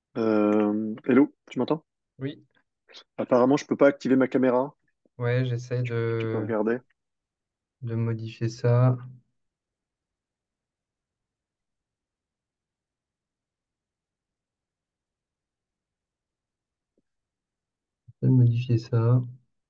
Hello, tu m'entends? Oui, Apparemment, je peux pas activer ma caméra. ouais, j'essaie Tu peux regarder. de modifier ça. De modifier ça.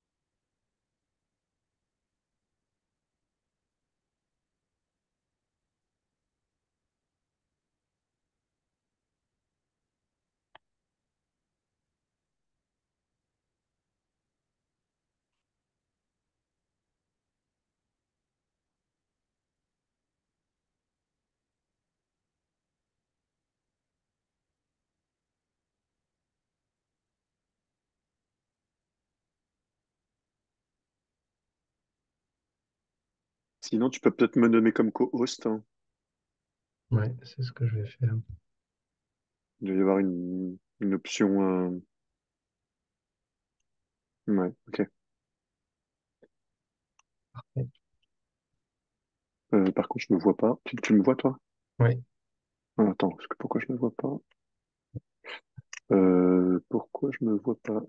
Sinon, tu peux peut-être me nommer comme co-host, hein. Ouais, c'est ce que je vais faire. Il doit y avoir une option. Ouais, ok. Parfait. Par contre, je me vois pas. Tu me vois, toi? Ouais, Ah, attends, pourquoi je me vois pas? Pourquoi je me vois pas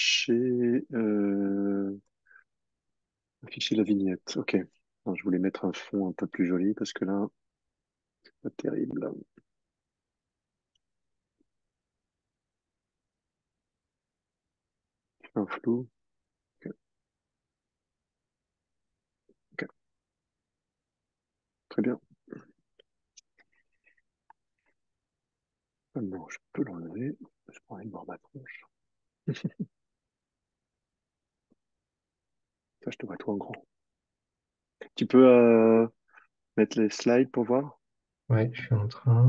afficher la vignette? Ok. Alors, je voulais mettre un fond un peu plus joli parce que là, c'est pas terrible, là. Un flou. Ok, ok. Très bien. Non, je peux l'enlever. Je pourrais voir ma tronche. Ça, je te vois toi en grand. Tu peux mettre les slides pour voir? ouais, je suis en train.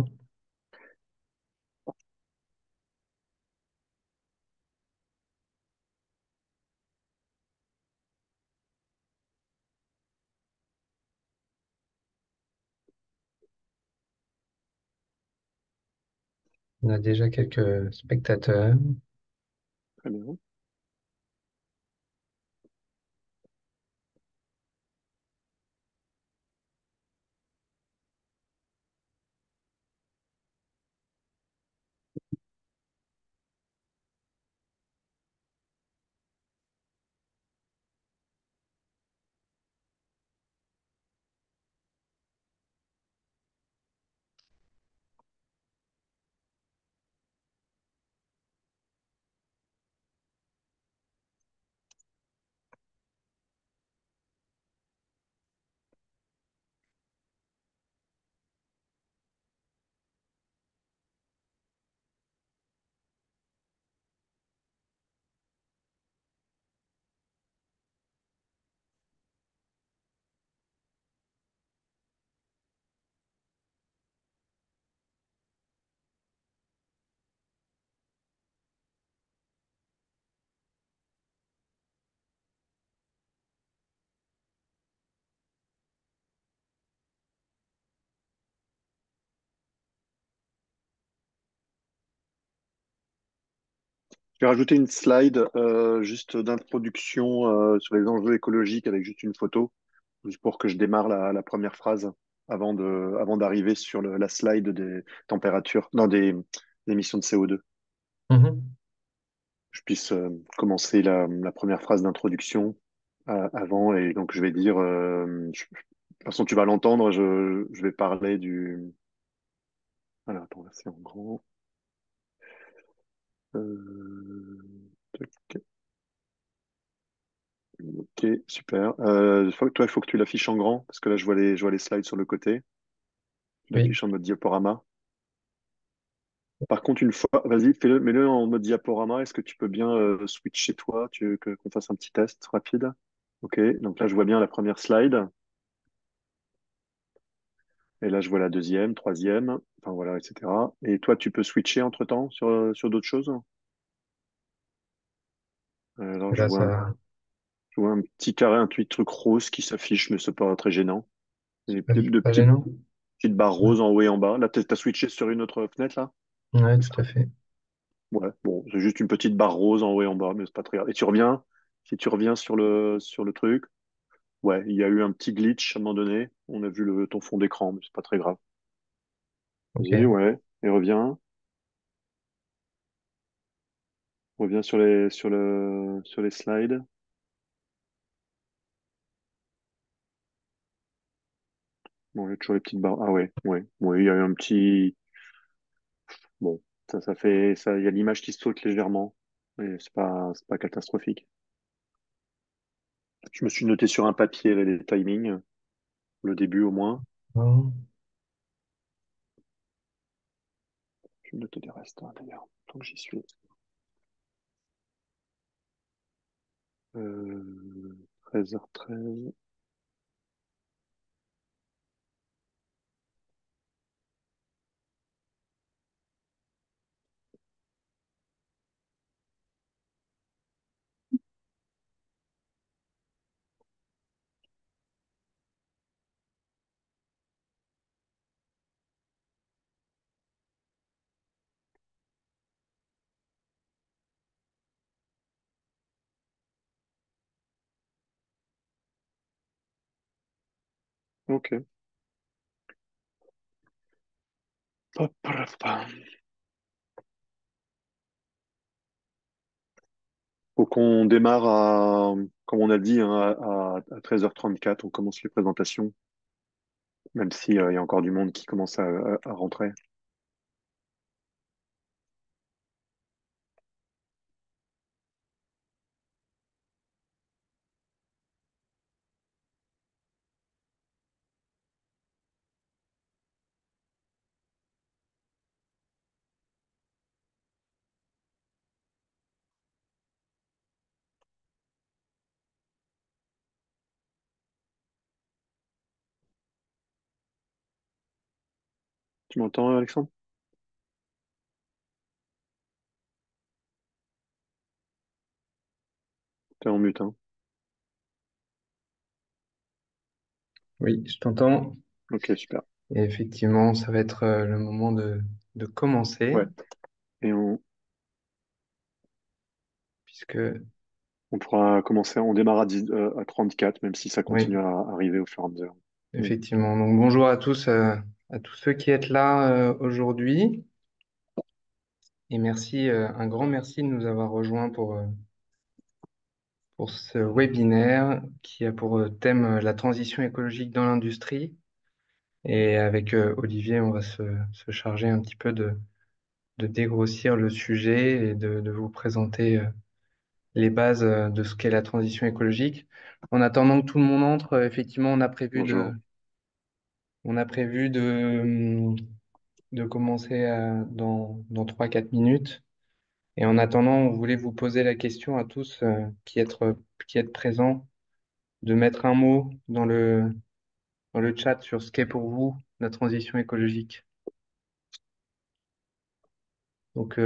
On a déjà quelques spectateurs. Très bien. Je vais rajouter une slide juste d'introduction sur les enjeux écologiques avec juste une photo, juste pour que je démarre la première phrase avant d'arriver sur la slide des températures, non, des émissions de CO2. Mhm. Je puisse commencer la première phrase d'introduction avant, et donc je vais dire, de toute façon tu vas l'entendre, je vais parler du... Alors attends, là c'est en grand. Tac. Ok, super. Toi, il faut que tu l'affiches en grand, parce que là, je vois les slides sur le côté. Tu Oui, l'affiches en mode diaporama. Par contre, une fois, vas-y, mets-le en mode diaporama. Est-ce que tu peux bien switcher toi, qu'on fasse un petit test rapide? Ok, donc là, je vois bien la première slide. Et là, je vois la deuxième, troisième, enfin voilà, etc. Et toi, tu peux switcher entre-temps sur d'autres choses? Alors, là, ça, je vois un petit carré, un petit truc rose qui s'affiche, mais c'est pas très gênant. c'est Et pas, de pas gênant. petites barres roses en haut et en bas. Là, t'as switché sur une autre fenêtre, là? Ouais, tout à fait. Ouais, bon, c'est juste une petite barre rose en haut et en bas, mais c'est pas très grave. Et si tu reviens sur le truc, ouais, il y a eu un petit glitch à un moment donné. On a vu ton fond d'écran, mais c'est pas très grave. Ok. Vas-y, ouais, et reviens. On revient sur les slides. Bon, il y a toujours les petites barres. Ah ouais, ouais, ouais, il y a eu un petit. Bon, ça fait ça. Il y a l'image qui saute légèrement, mais c'est pas catastrophique. Je me suis noté sur un papier là, les timings, le début au moins. Oh, Je vais noter les restes hein, d'ailleurs, tant que j'y suis. 13h13. Ok. Hop, hop, hop. Faut qu'on démarre comme on a dit, hein, à 13h34, on commence les présentations, même si, il y a encore du monde qui commence à rentrer. Tu m'entends, Alexandre? T'es en mute, hein? oui, je t'entends. Ok, super. Et effectivement, ça va être le moment de commencer, Ouais. Et puisque, on pourra commencer, on démarre à 34, même si ça oui, continue à arriver au fur et à mesure. Mm. effectivement. Donc, bonjour à tous ceux qui êtes là aujourd'hui. Et merci, un grand merci de nous avoir rejoints pour ce webinaire qui a pour thème la transition écologique dans l'industrie. Et avec Olivier, on va se charger un petit peu de dégrossir le sujet et de vous présenter les bases de ce qu'est la transition écologique. En attendant que tout le monde entre, effectivement, Bonjour. on a prévu de commencer dans 3-4 minutes. Et en attendant, on voulait vous poser la question à tous qui êtes présents, de mettre un mot dans le chat sur ce qu'est pour vous la transition écologique. Donc,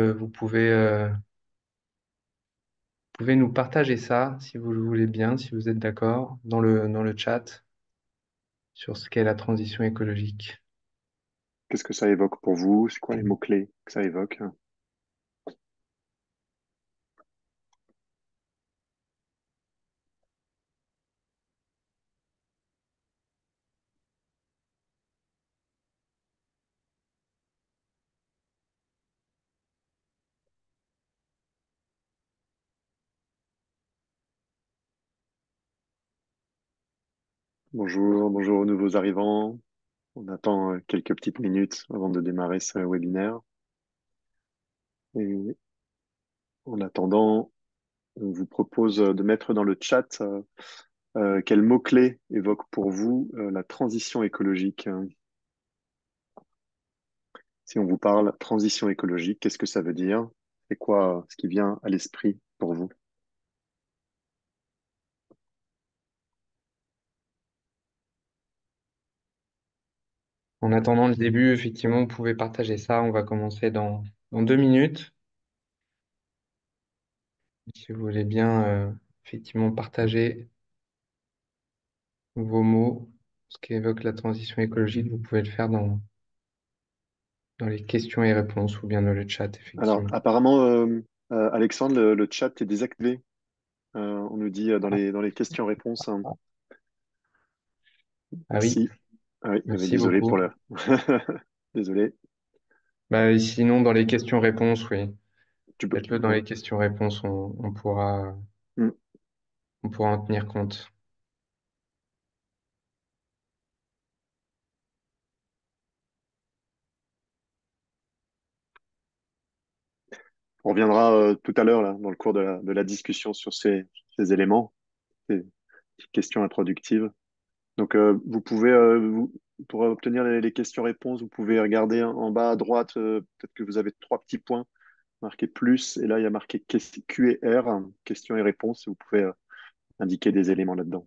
pouvez nous partager ça, si vous le voulez bien, si vous êtes d'accord, dans le chat sur ce qu'est la transition écologique. Qu'est-ce que ça évoque pour vous? C'est quoi les mots-clés que ça évoque? Bonjour, bonjour aux nouveaux arrivants. On attend quelques petites minutes avant de démarrer ce webinaire. Et en attendant, on vous propose de mettre dans le chat quels mots-clés évoquent pour vous la transition écologique. Si on vous parle transition écologique, qu'est-ce que ça veut dire? C'est quoi ce qui vient à l'esprit pour vous? En attendant le début, effectivement, vous pouvez partager ça. On va commencer dans 2 minutes. Si vous voulez bien, effectivement, partager vos mots, ce qui évoque la transition écologique, vous pouvez le faire dans les questions et réponses ou bien dans le chat, Alors, effectivement. apparemment, Alexandre, le chat est désactivé. On nous dit dans les questions-réponses, hein. Ah oui, Si. Ah oui, mais merci désolé pour beaucoup. le. Désolé. Bah, et sinon, dans les questions-réponses, oui. Tu peux. Faites-le dans les questions-réponses, Mm. on pourra en tenir compte. On reviendra tout à l'heure là, dans le cours de la discussion sur ces éléments, ces petites questions introductives. Donc, vous pouvez, pour obtenir les questions-réponses, vous pouvez regarder en bas à droite, peut-être que vous avez trois petits points marqués plus, et là, il y a marqué Q et R, hein, questions et réponses, et vous pouvez indiquer des éléments là-dedans.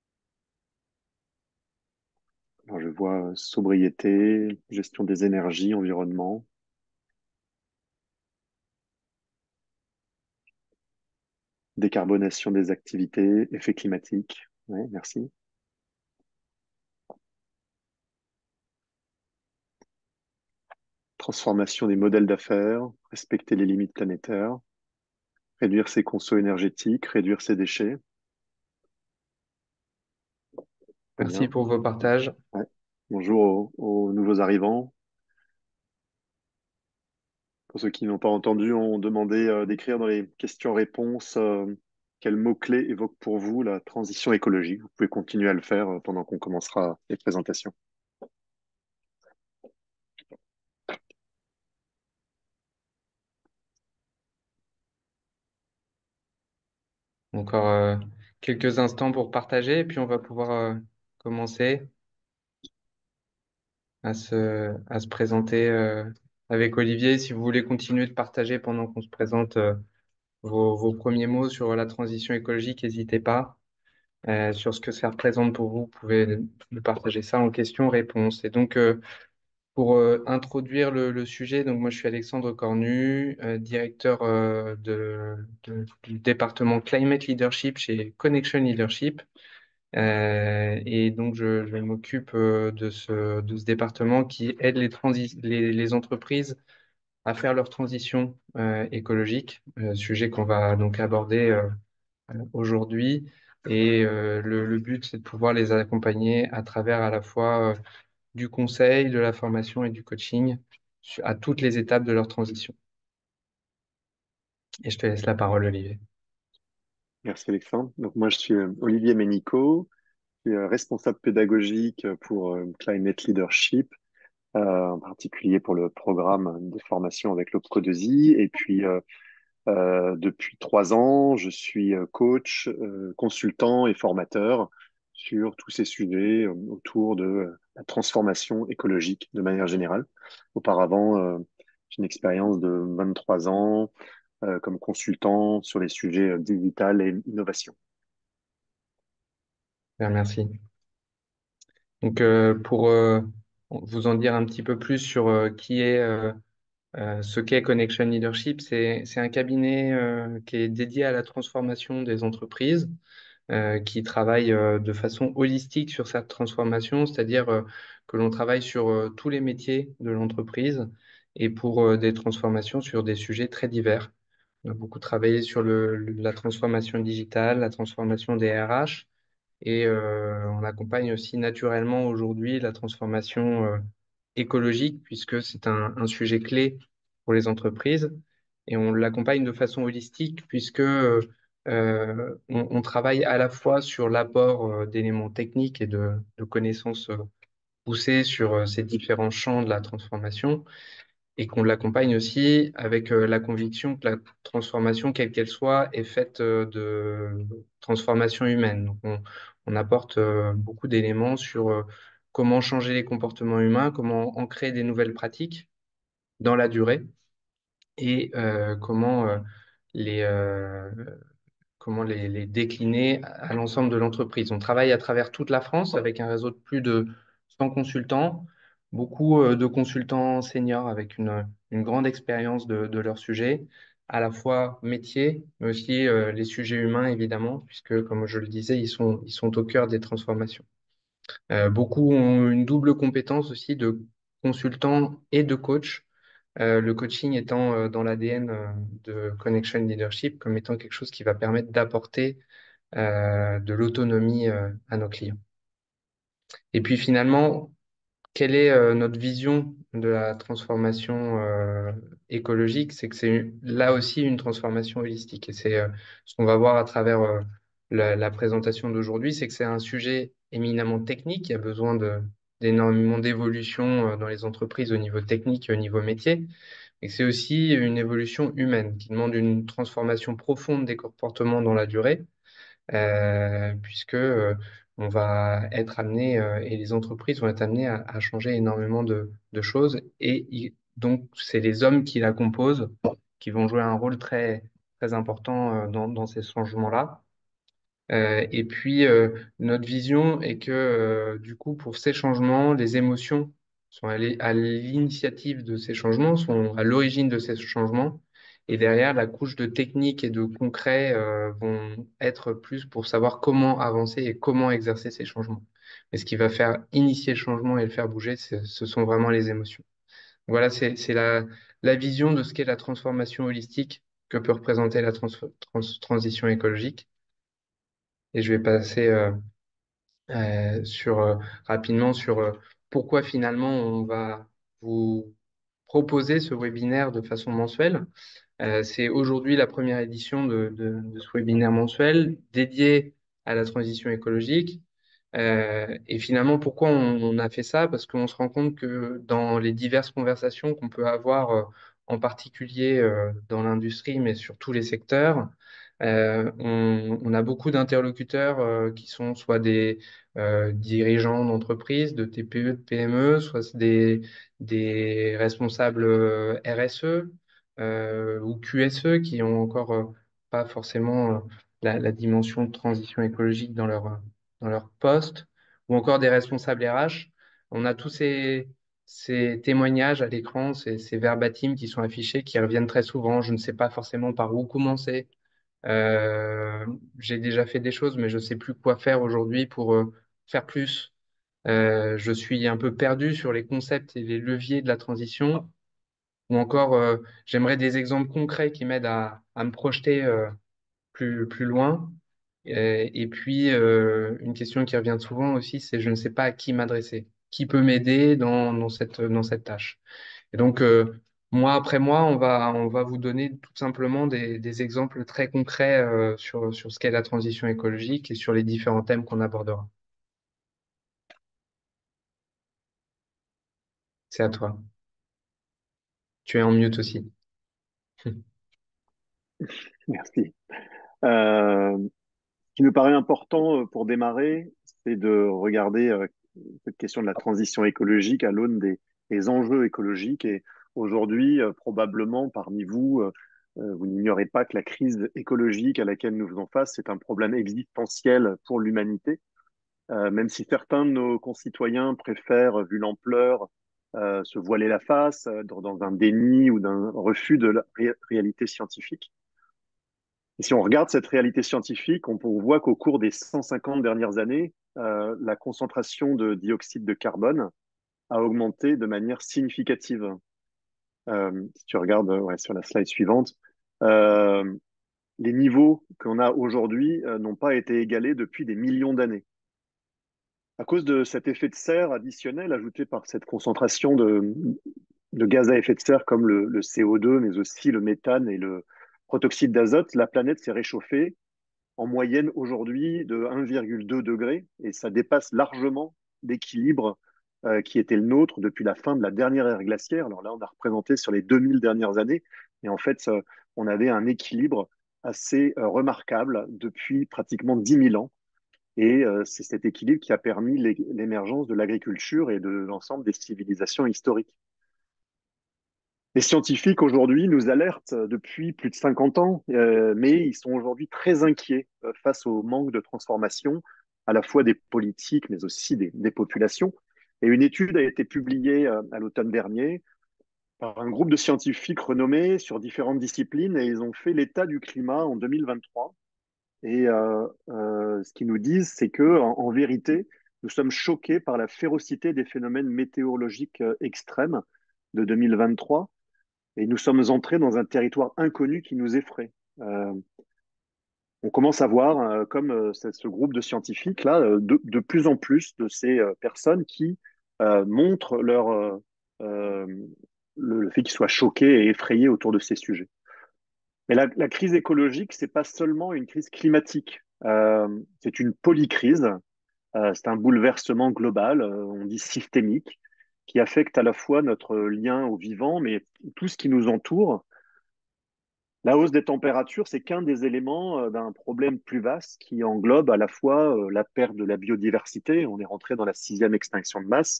Alors, je vois sobriété, gestion des énergies, environnement, décarbonation des activités, effet climatique. Ouais, merci. Transformation des modèles d'affaires, respecter les limites planétaires, réduire ses consommations énergétiques, réduire ses déchets. Très Merci bien. pour vos partages. Ouais. Bonjour aux nouveaux arrivants. Pour ceux qui n'ont pas entendu, on demandait d'écrire dans les questions-réponses quels mots-clés évoquent pour vous la transition écologique. Vous pouvez continuer à le faire pendant qu'on commencera les présentations. Encore quelques instants pour partager, et puis on va pouvoir commencer à se présenter avec Olivier. Si vous voulez continuer de partager pendant qu'on se présente vos premiers mots sur la transition écologique, n'hésitez pas. Sur ce que ça représente pour vous, vous pouvez nous partager ça en questions-réponses. Et donc, pour introduire le sujet, donc moi je suis Alexandre Cornu, directeur du département Climate Leadership chez Connection Leadership. Et donc je m'occupe de ce département qui aide les entreprises à faire leur transition écologique, sujet qu'on va donc aborder aujourd'hui. Et le but, c'est de pouvoir les accompagner à travers à la fois du conseil, de la formation et du coaching à toutes les étapes de leur transition. Et je te laisse la parole, Olivier. Merci Alexandre. Donc moi je suis Olivier Ménicaud, je suis responsable pédagogique pour Climate Leadership, en particulier pour le programme de formation avec l'OPCO2I. Et puis depuis 3 ans, je suis coach, consultant et formateur sur tous ces sujets autour de la transformation écologique de manière générale. Auparavant, j'ai une expérience de 23 ans comme consultant sur les sujets digital et innovation. Bien, merci. Donc, pour vous en dire un petit peu plus sur ce qu'est Connection Leadership, c'est un cabinet qui est dédié à la transformation des entreprises, qui travaille de façon holistique sur cette transformation, c'est-à-dire que l'on travaille sur tous les métiers de l'entreprise et pour des transformations sur des sujets très divers. On a beaucoup travaillé sur la transformation digitale, la transformation des RH, et on accompagne aussi naturellement aujourd'hui la transformation écologique, puisque c'est un sujet clé pour les entreprises. Et on l'accompagne de façon holistique, puisque on travaille à la fois sur l'apport d'éléments techniques et de connaissances poussées sur ces différents champs de la transformation, et qu'on l'accompagne aussi avec la conviction que la transformation, quelle qu'elle soit, est faite de transformation humaine. Donc on apporte beaucoup d'éléments sur comment changer les comportements humains, comment ancrer des nouvelles pratiques dans la durée et les, euh, comment les décliner à l'ensemble de l'entreprise. On travaille à travers toute la France avec un réseau de plus de 100 consultants, beaucoup de consultants seniors avec une grande expérience de leur sujet, à la fois métier, mais aussi les sujets humains, évidemment, puisque, comme je le disais, ils sont au cœur des transformations. Beaucoup ont une double compétence aussi de consultant et de coach, le coaching étant dans l'ADN de Connection Leadership comme étant quelque chose qui va permettre d'apporter de l'autonomie à nos clients. Et puis finalement, quelle est notre vision de la transformation écologique? C'est que c'est là aussi une transformation holistique. Et c'est ce qu'on va voir à travers la présentation d'aujourd'hui, c'est que c'est un sujet éminemment technique. Il y a besoin d'énormément d'évolution dans les entreprises au niveau technique et au niveau métier. Et que c'est aussi une évolution humaine qui demande une transformation profonde des comportements dans la durée puisque on va être amené et les entreprises vont être amenées à changer énormément de choses et donc c'est les hommes qui la composent qui vont jouer un rôle très important dans ces changements-là. Et puis, notre vision est que, du coup, pour ces changements, les émotions sont à l'initiative de ces changements, sont à l'origine de ces changements. Et derrière, la couche de technique et de concret, vont être plus pour savoir comment avancer et comment exercer ces changements. Mais ce qui va faire initier le changement et le faire bouger, ce sont vraiment les émotions. Voilà, c'est la vision de ce qu'est la transformation holistique que peut représenter la transition écologique. Et je vais passer sur rapidement sur pourquoi finalement on va vous proposer ce webinaire de façon mensuelle. C'est aujourd'hui la première édition de ce webinaire mensuel dédié à la transition écologique. Et finalement, pourquoi on a fait ça? Parce qu'on se rend compte que dans les diverses conversations qu'on peut avoir, en particulier dans l'industrie, mais sur tous les secteurs, on a beaucoup d'interlocuteurs qui sont soit des dirigeants d'entreprises, de TPE, de PME, soit des responsables RSE ou QSE qui ont encore pas forcément la dimension de transition écologique dans leur poste, ou encore des responsables RH. On a tous ces témoignages à l'écran, ces verbatims qui sont affichés, qui reviennent très souvent. Je ne sais pas forcément par où commencer. Euh, j'ai déjà fait des choses, mais je ne sais plus quoi faire aujourd'hui pour faire plus. Je suis un peu perdu sur les concepts et les leviers de la transition, ou encore j'aimerais des exemples concrets qui m'aident à me projeter plus loin. Et puis, une question qui revient souvent aussi, c'est je ne sais pas à qui m'adresser. Qui peut m'aider dans cette tâche? Et donc, mois après mois, on va vous donner tout simplement des exemples très concrets sur ce qu'est la transition écologique et sur les différents thèmes qu'on abordera. C'est à toi. Tu es en mute aussi. Merci. Ce qui me paraît important pour démarrer, c'est de regarder cette question de la transition écologique à l'aune des enjeux écologiques. Et aujourd'hui, probablement parmi vous, vous n'ignorez pas que la crise écologique à laquelle nous faisons face, c'est un problème existentiel pour l'humanité. Même si certains de nos concitoyens préfèrent, vu l'ampleur, se voiler la face dans un déni ou d'un refus de la réalité scientifique. Et si on regarde cette réalité scientifique, on voit qu'au cours des 150 dernières années, la concentration de dioxyde de carbone a augmenté de manière significative. Si tu regardes ouais, sur la slide suivante, euh, les niveaux qu'on a aujourd'hui n'ont pas été égalés depuis des millions d'années. À cause de cet effet de serre additionnel ajouté par cette concentration de gaz à effet de serre comme le CO2, mais aussi le méthane et le protoxyde d'azote, la planète s'est réchauffée en moyenne aujourd'hui de 1,2 degré et ça dépasse largement l'équilibre qui était le nôtre depuis la fin de la dernière ère glaciaire. Alors là, on a représenté sur les 2000 dernières années et en fait, on avait un équilibre assez remarquable depuis pratiquement 10 000 ans. Et c'est cet équilibre qui a permis l'émergence de l'agriculture et de l'ensemble des civilisations historiques. Les scientifiques aujourd'hui nous alertent depuis plus de 50 ans, mais ils sont aujourd'hui très inquiets face au manque de transformation, à la fois des politiques, mais aussi des populations. Et une étude a été publiée à l'automne dernier par un groupe de scientifiques renommés sur différentes disciplines, et ils ont fait l'état du climat en 2023. Et ce qu'ils nous disent, c'est que, en vérité, nous sommes choqués par la férocité des phénomènes météorologiques extrêmes de 2023 et nous sommes entrés dans un territoire inconnu qui nous effraie. Euh, on commence à voir, comme ce groupe de scientifiques là, de plus en plus de ces personnes qui montrent euh, le fait qu'ils soient choqués et effrayés autour de ces sujets. Mais la crise écologique, c'est pas seulement une crise climatique, c'est une polycrise, c'est un bouleversement global, on dit systémique, qui affecte à la fois notre lien au vivant, mais tout ce qui nous entoure. La hausse des températures, c'est qu'un des éléments d'un problème plus vaste qui englobe à la fois la perte de la biodiversité, on est rentré dans la sixième extinction de masse,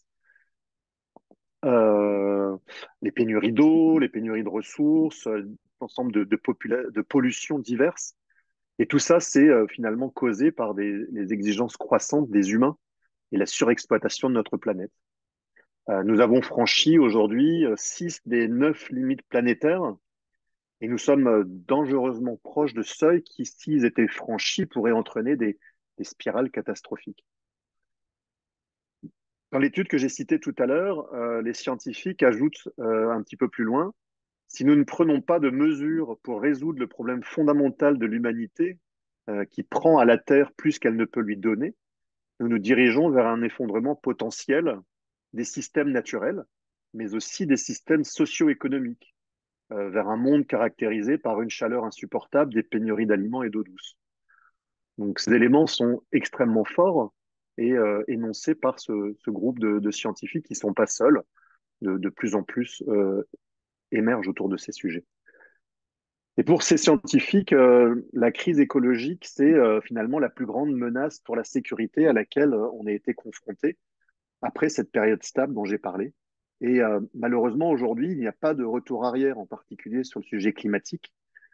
euh, les pénuries d'eau, les pénuries de ressources, ensemble de pollutions diverses. Et tout ça, c'est finalement causé par les exigences croissantes des humains et la surexploitation de notre planète. Nous avons franchi aujourd'hui 6 des 9 limites planétaires et nous sommes dangereusement proches de seuils qui, s'ils étaient franchis, pourraient entraîner des spirales catastrophiques. Dans l'étude que j'ai citée tout à l'heure, les scientifiques ajoutent un petit peu plus loin, si nous ne prenons pas de mesures pour résoudre le problème fondamental de l'humanité, qui prend à la Terre plus qu'elle ne peut lui donner, nous nous dirigeons vers un effondrement potentiel des systèmes naturels, mais aussi des systèmes socio-économiques, vers un monde caractérisé par une chaleur insupportable, des pénuries d'aliments et d'eau douce. Donc ces éléments sont extrêmement forts et énoncés par ce groupe de scientifiques qui ne sont pas seuls, de plus en plus émergent autour de ces sujets. Et pour ces scientifiques, la crise écologique, c'est finalement la plus grande menace pour la sécurité à laquelle on a été confronté après cette période stable dont j'ai parlé. Et malheureusement, aujourd'hui, il n'y a pas de retour arrière, en particulier sur le sujet climatique.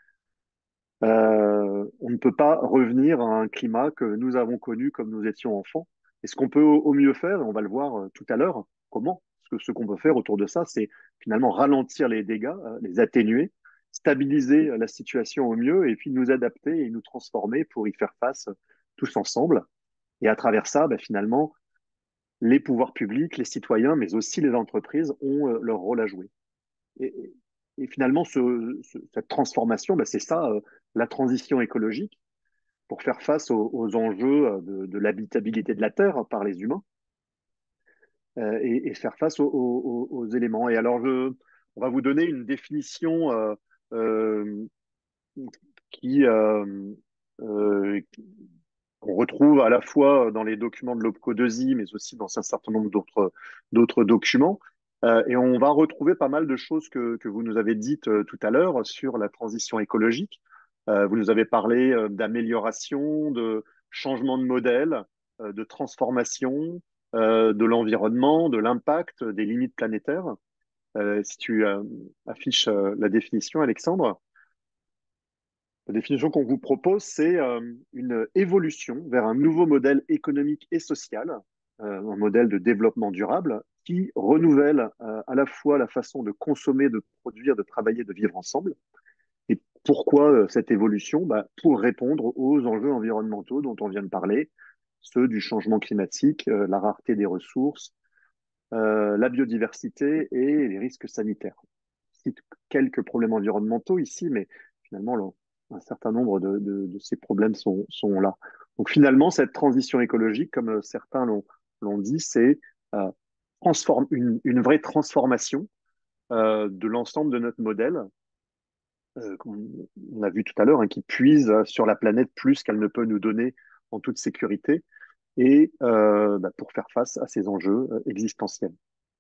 On ne peut pas revenir à un climat que nous avons connu comme nous étions enfants. Et ce qu'on peut au mieux faire, et on va le voir tout à l'heure, comment, ce qu'on peut faire autour de ça, c'est finalement ralentir les dégâts, les atténuer, stabiliser la situation au mieux, et puis nous adapter et nous transformer pour y faire face tous ensemble. Et à travers ça, bah, finalement, les pouvoirs publics, les citoyens, mais aussi les entreprises ont leur rôle à jouer. Et, et finalement, cette transformation, bah, c'est ça, la transition écologique, pour faire face aux enjeux de l'habitabilité de la Terre par les humains et faire face aux éléments. Et alors, on va vous donner une définition euh, qui, qu'on retrouve à la fois dans les documents de l'OPCO 2i, mais aussi dans un certain nombre d'autres documents. Et on va retrouver pas mal de choses que vous nous avez dites tout à l'heure sur la transition écologique. Vous nous avez parlé d'amélioration, de changement de modèle, de transformation, de l'environnement, de l'impact, des limites planétaires. Si tu affiches la définition, Alexandre. La définition qu'on vous propose, c'est une évolution vers un nouveau modèle économique et social, un modèle de développement durable qui renouvelle à la fois la façon de consommer, de produire, de travailler, de vivre ensemble. Et pourquoi cette évolution? Bah, pour répondre aux enjeux environnementaux dont on vient de parler, ceux du changement climatique, la rareté des ressources, la biodiversité et les risques sanitaires. Je cite quelques problèmes environnementaux ici, mais finalement, un certain nombre de ces problèmes sont là. Donc finalement, cette transition écologique, comme certains l'ont dit, c'est euh, une vraie transformation de l'ensemble de notre modèle, qu'on a vu tout à l'heure, hein, qui puise sur la planète plus qu'elle ne peut nous donner en toute sécurité, et bah, pour faire face à ces enjeux existentiels.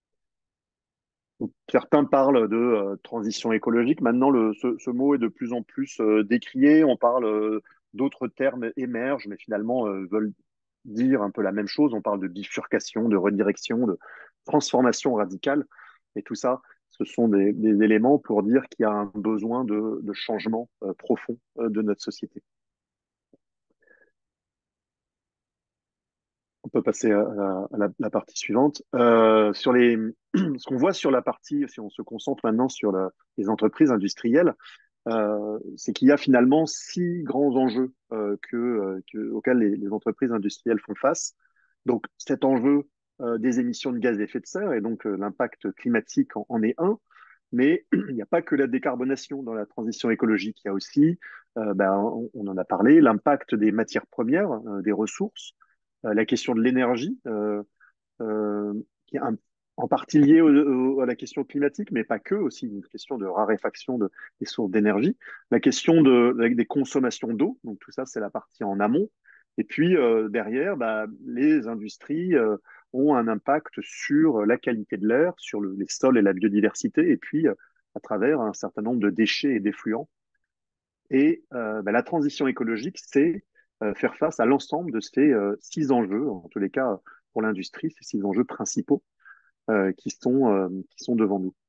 Certains parlent de transition écologique. Maintenant, ce mot est de plus en plus décrié. On parle d'autres termes émergent, mais finalement veulent dire un peu la même chose. On parle de bifurcation, de redirection, de transformation radicale. Et tout ça, ce sont des éléments pour dire qu'il y a un besoin de changement profond de notre société. On peut passer à la partie suivante. Ce qu'on voit sur la partie, si on se concentre maintenant sur les entreprises industrielles, c'est qu'il y a finalement 6 grands enjeux auxquels les entreprises industrielles font face. Donc cet enjeu des émissions de gaz à effet de serre et donc l'impact climatique en est un, mais il n'y a pas que la décarbonation dans la transition écologique. Il y a aussi, on en a parlé, l'impact des matières premières, des ressources, la question de l'énergie, euh, qui est en partie liée à la question climatique, mais pas que, aussi une question de raréfaction des sources d'énergie, la question des consommations d'eau, donc tout ça c'est la partie en amont, et puis derrière, bah, les industries ont un impact sur la qualité de l'air, sur les sols et la biodiversité, et puis à travers un certain nombre de déchets et d'effluents. Et bah, la transition écologique, c'est faire face à l'ensemble de ces six enjeux, en tous les cas pour l'industrie, ces six enjeux principaux qui sont devant nous.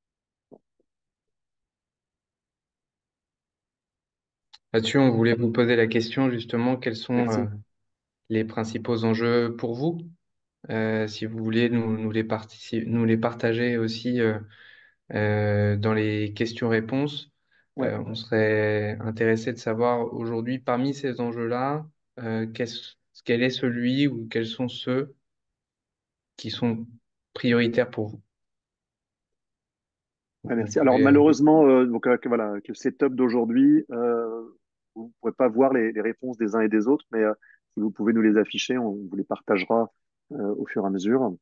Là-dessus, on voulait vous poser la question justement, quels sont Merci. les principaux enjeux pour vous? Si vous voulez nous les partager aussi dans les questions-réponses, Ouais. on serait intéressé de savoir aujourd'hui, parmi ces enjeux-là, quel est celui ou quels sont ceux qui sont prioritaires pour vous? Ouais, Vous merci. Alors pouvez... malheureusement, donc, voilà, avec le setup d'aujourd'hui, vous ne pourrez pas voir les réponses des uns et des autres, mais si vous pouvez nous les afficher, on vous les partagera au fur et à mesure.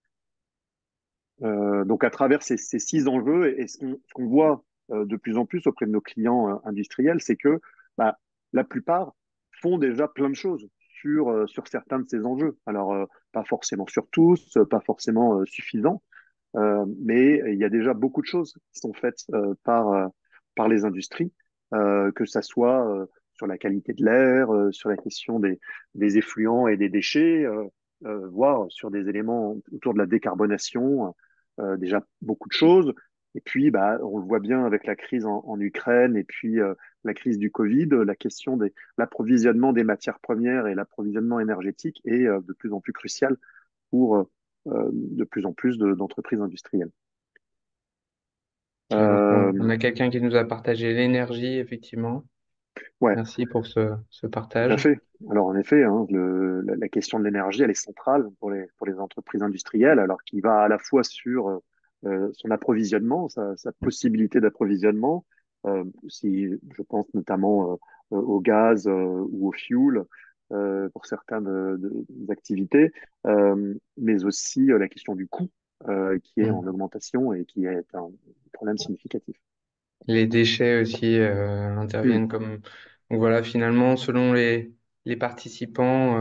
Donc à travers ces six enjeux, et ce qu'on voit de plus en plus auprès de nos clients industriels, c'est que bah, la plupart font déjà plein de choses sur certains de ces enjeux. Alors pas forcément sur tous, pas forcément suffisants, mais il y a déjà beaucoup de choses qui sont faites par les industries, que ça soit sur la qualité de l'air, sur la question des effluents et des déchets, voire sur des éléments autour de la décarbonation, déjà beaucoup de choses. Et puis, bah, on le voit bien avec la crise en Ukraine et puis la crise du Covid, la question de l'approvisionnement des matières premières et l'approvisionnement énergétique est de plus en plus crucial pour de plus en plus d'entreprises industrielles. Ok, donc on Euh, a quelqu'un qui nous a partagé l'énergie, effectivement. ouais, Merci pour ce tout à partage. fait. Alors en effet, hein, la question de l'énergie, elle est centrale pour les entreprises industrielles, alors qu'il va à la fois sur son approvisionnement, sa possibilité d'approvisionnement, si je pense notamment au gaz ou au fuel pour certaines des activités, mais aussi la question du coût qui est en Mm. augmentation et qui est un problème significatif. Les déchets aussi Hmm, interviennent comme... Donc voilà, finalement, selon les participants,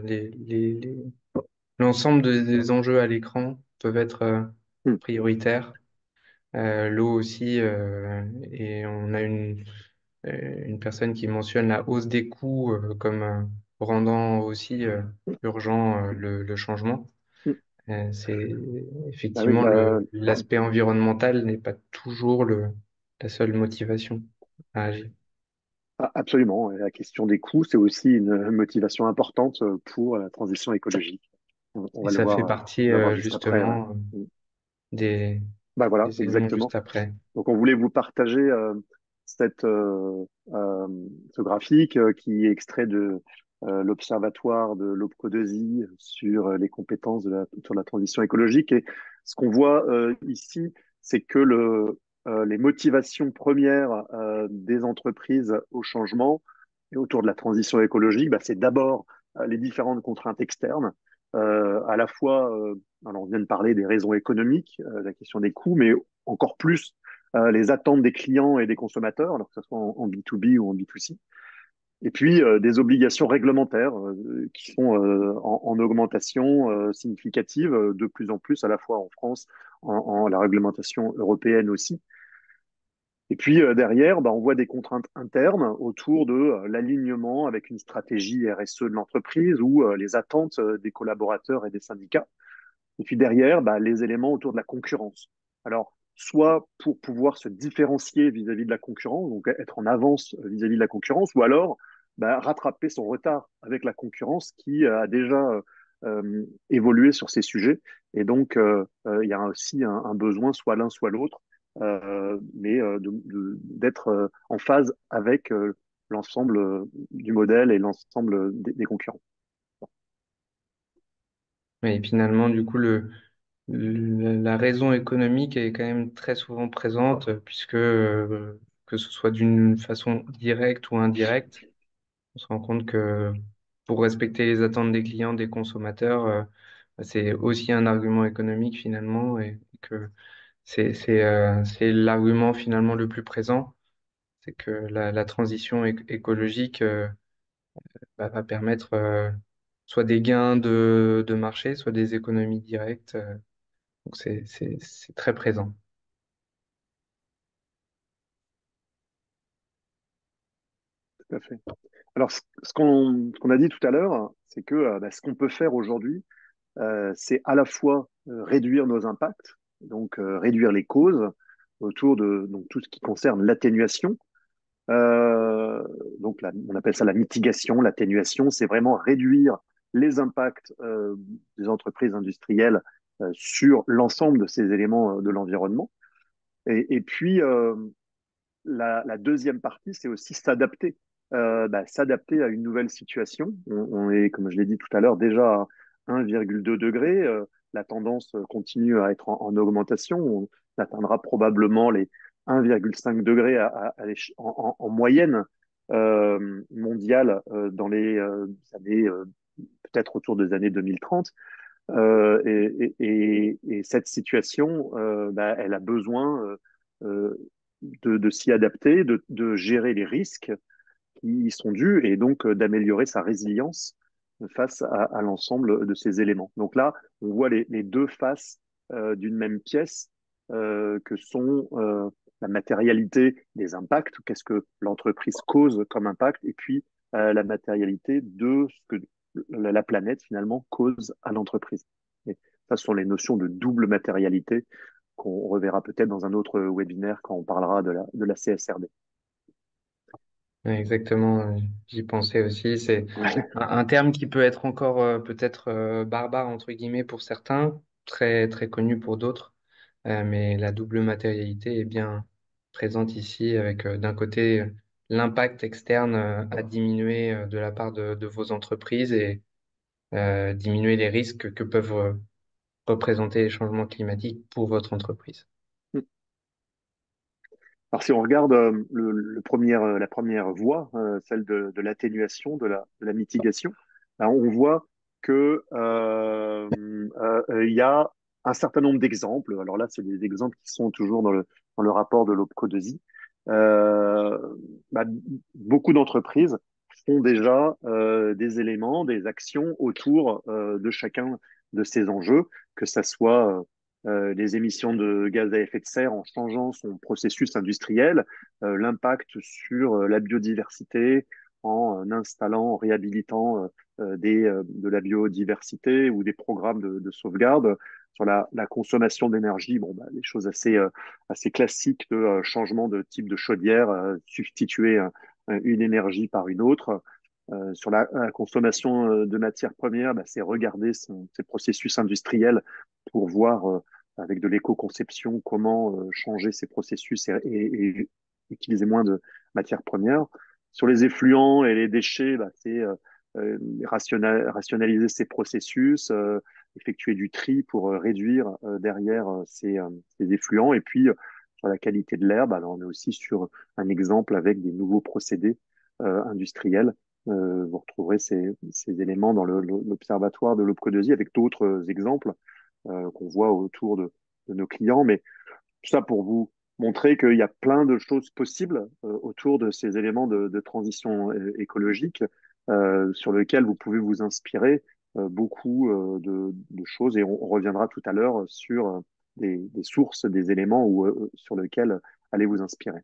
l'ensemble des enjeux à l'écran peuvent être hmm, prioritaires. L'eau aussi, et on a une personne qui mentionne la hausse des coûts comme rendant aussi urgent le changement. hmm. C'est Bah oui, effectivement l'aspect environnemental n'est pas toujours la seule motivation à agir. absolument. Et la question des coûts, c'est aussi une motivation importante pour la transition écologique. On Et va ça fait on partie va le voir juste après. Ouais. justement Mm. des, Bah voilà, des éléments exactement. juste après. Donc on voulait vous partager cette, ce graphique qui est extrait de l'Observatoire de l'OPCO2I sur les compétences sur la transition écologique. Et ce qu'on voit ici, c'est que les motivations premières des entreprises au changement et autour de la transition écologique, bah, c'est d'abord les différentes contraintes externes, à la fois, alors on vient de parler des raisons économiques, la question des coûts, mais encore plus les attentes des clients et des consommateurs, alors que ce soit en B2B ou en B2C. Et puis des obligations réglementaires qui sont en augmentation significative de plus en plus, à la fois en France, en la réglementation européenne aussi. Et puis derrière, bah, on voit des contraintes internes autour de l'alignement avec une stratégie RSE de l'entreprise ou les attentes des collaborateurs et des syndicats. Et puis derrière, bah, les éléments autour de la concurrence. Alors, soit pour pouvoir se différencier vis-à-vis de la concurrence, donc être en avance vis-à-vis de la concurrence, ou alors bah, rattraper son retard avec la concurrence qui a déjà évolué sur ces sujets. Et donc, il y a aussi un besoin, soit l'un, soit l'autre, mais d'être en phase avec l'ensemble du modèle et l'ensemble des concurrents. Et finalement, du coup, la raison économique est quand même très souvent présente, puisque que ce soit d'une façon directe ou indirecte, on se rend compte que pour respecter les attentes des clients, des consommateurs, c'est aussi un argument économique finalement et que c'est l'argument finalement le plus présent, c'est que la transition écologique va permettre soit des gains de marché, soit des économies directes. Donc c'est très présent. Tout à fait. Alors, ce qu'on a dit tout à l'heure, c'est que bah, ce qu'on peut faire aujourd'hui, c'est à la fois réduire nos impacts, donc réduire les causes autour de donc, tout ce qui concerne l'atténuation. Euh, donc, on appelle ça la mitigation. L'atténuation, c'est vraiment réduire les impacts des entreprises industrielles sur l'ensemble de ces éléments de l'environnement. Et puis, la deuxième partie, c'est aussi s'adapter. Bah, s'adapter à une nouvelle situation. On est, comme je l'ai dit tout à l'heure, déjà à 1,2 degré. La tendance continue à être en augmentation. On atteindra probablement les 1,5 degrés en moyenne mondiale dans les années, peut-être autour des années 2030. Et cette situation, bah, elle a besoin de s'y adapter, de gérer les risques qui y sont dus et donc d'améliorer sa résilience face à l'ensemble de ces éléments. Donc là, on voit les deux faces d'une même pièce que sont la matérialité des impacts, qu'est-ce que l'entreprise cause comme impact, et puis la matérialité de ce que la planète finalement cause à l'entreprise. Et ça, ce sont les notions de double matérialité qu'on reverra peut-être dans un autre webinaire quand on parlera de la CSRD. Ouais, exactement, j'y pensais aussi. C'est un terme qui peut être encore peut-être barbare entre guillemets pour certains, très très connu pour d'autres, mais la double matérialité est bien présente ici avec d'un côté l'impact externe à diminuer de la part de vos entreprises et diminuer les risques que peuvent représenter les changements climatiques pour votre entreprise. Alors, si on regarde la première voie, celle de l'atténuation, de la mitigation, ben, on voit que il y a un certain nombre d'exemples. Alors là, c'est des exemples qui sont toujours dans le rapport de l'OPCO2I. Euh, bah, beaucoup d'entreprises font déjà des éléments, des actions autour de chacun de ces enjeux, que ça soit les émissions de gaz à effet de serre en changeant son processus industriel, l'impact sur la biodiversité en installant, en réhabilitant de la biodiversité ou des programmes de sauvegarde, sur la consommation d'énergie, bon, bah, des choses assez classiques de changement de type de chaudière, substituer une énergie par une autre. Sur la consommation de matières premières, bah, c'est regarder ses processus industriels pour voir avec de l'éco-conception comment changer ces processus et utiliser moins de matières premières. Sur les effluents et les déchets, bah, c'est rationaliser ces processus, effectuer du tri pour réduire derrière ces effluents. Et puis, sur la qualité de l'air, bah, là, on est aussi sur un exemple avec des nouveaux procédés industriels. Vous retrouverez ces éléments dans l'observatoire de l'OPCO2I avec d'autres exemples qu'on voit autour de nos clients. Mais tout ça pour vous montrer qu'il y a plein de choses possibles autour de ces éléments de transition écologique sur lesquels vous pouvez vous inspirer beaucoup de choses. Et on reviendra tout à l'heure sur des sources, des éléments sur lesquels allez vous inspirer.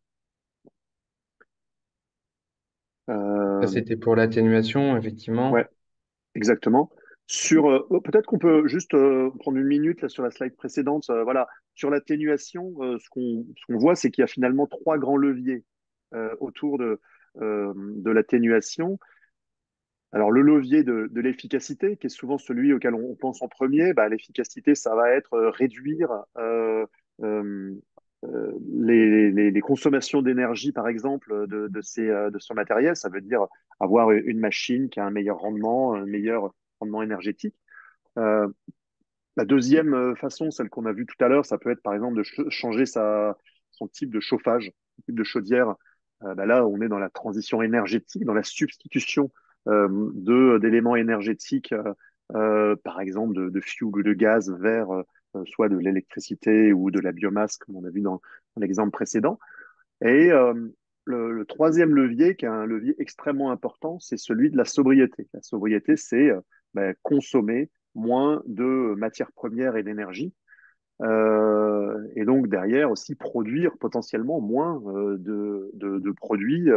Ça, Euh, c'était pour l'atténuation, ouais, effectivement. exactement. Peut-être qu'on peut juste prendre une minute là sur la slide précédente. Voilà, sur l'atténuation, ce qu'on voit, c'est qu'il y a finalement trois grands leviers autour de l'atténuation. Alors le levier de l'efficacité, qui est souvent celui auquel on pense en premier, bah, l'efficacité, ça va être réduire euh, les consommations d'énergie, par exemple, de son matériel. Ça veut dire avoir une machine qui a un meilleur rendement, un meilleur rendement énergétique. Euh, la deuxième façon, celle qu'on a vue tout à l'heure, ça peut être par exemple de changer son type de chauffage, son type de chaudière. Bah là, on est dans la transition énergétique, dans la substitution d'éléments énergétiques par exemple de fuel ou de gaz vers soit de l'électricité ou de la biomasse, comme on a vu dans l'exemple précédent. Et le troisième levier, qui est un levier extrêmement important, c'est celui de la sobriété. La sobriété, c'est consommer moins de matières premières et d'énergie. Et donc derrière aussi produire potentiellement moins de produits.